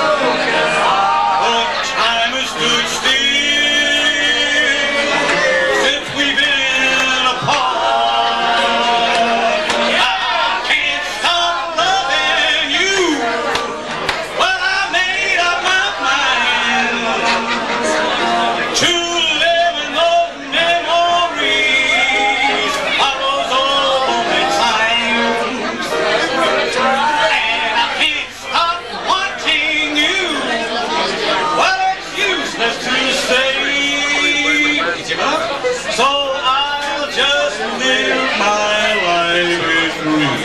but time has stood still since we've been apart. I can't stop loving you, but I made up my mind to live in those memories of those old times. And I can't stop wanting you, but it's useless to stay. So I'll just live my life in dreams.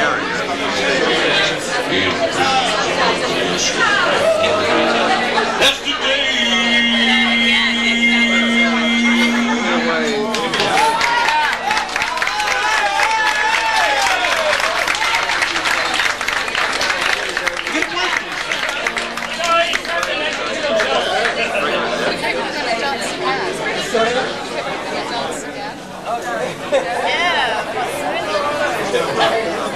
Yesterday. Yeah.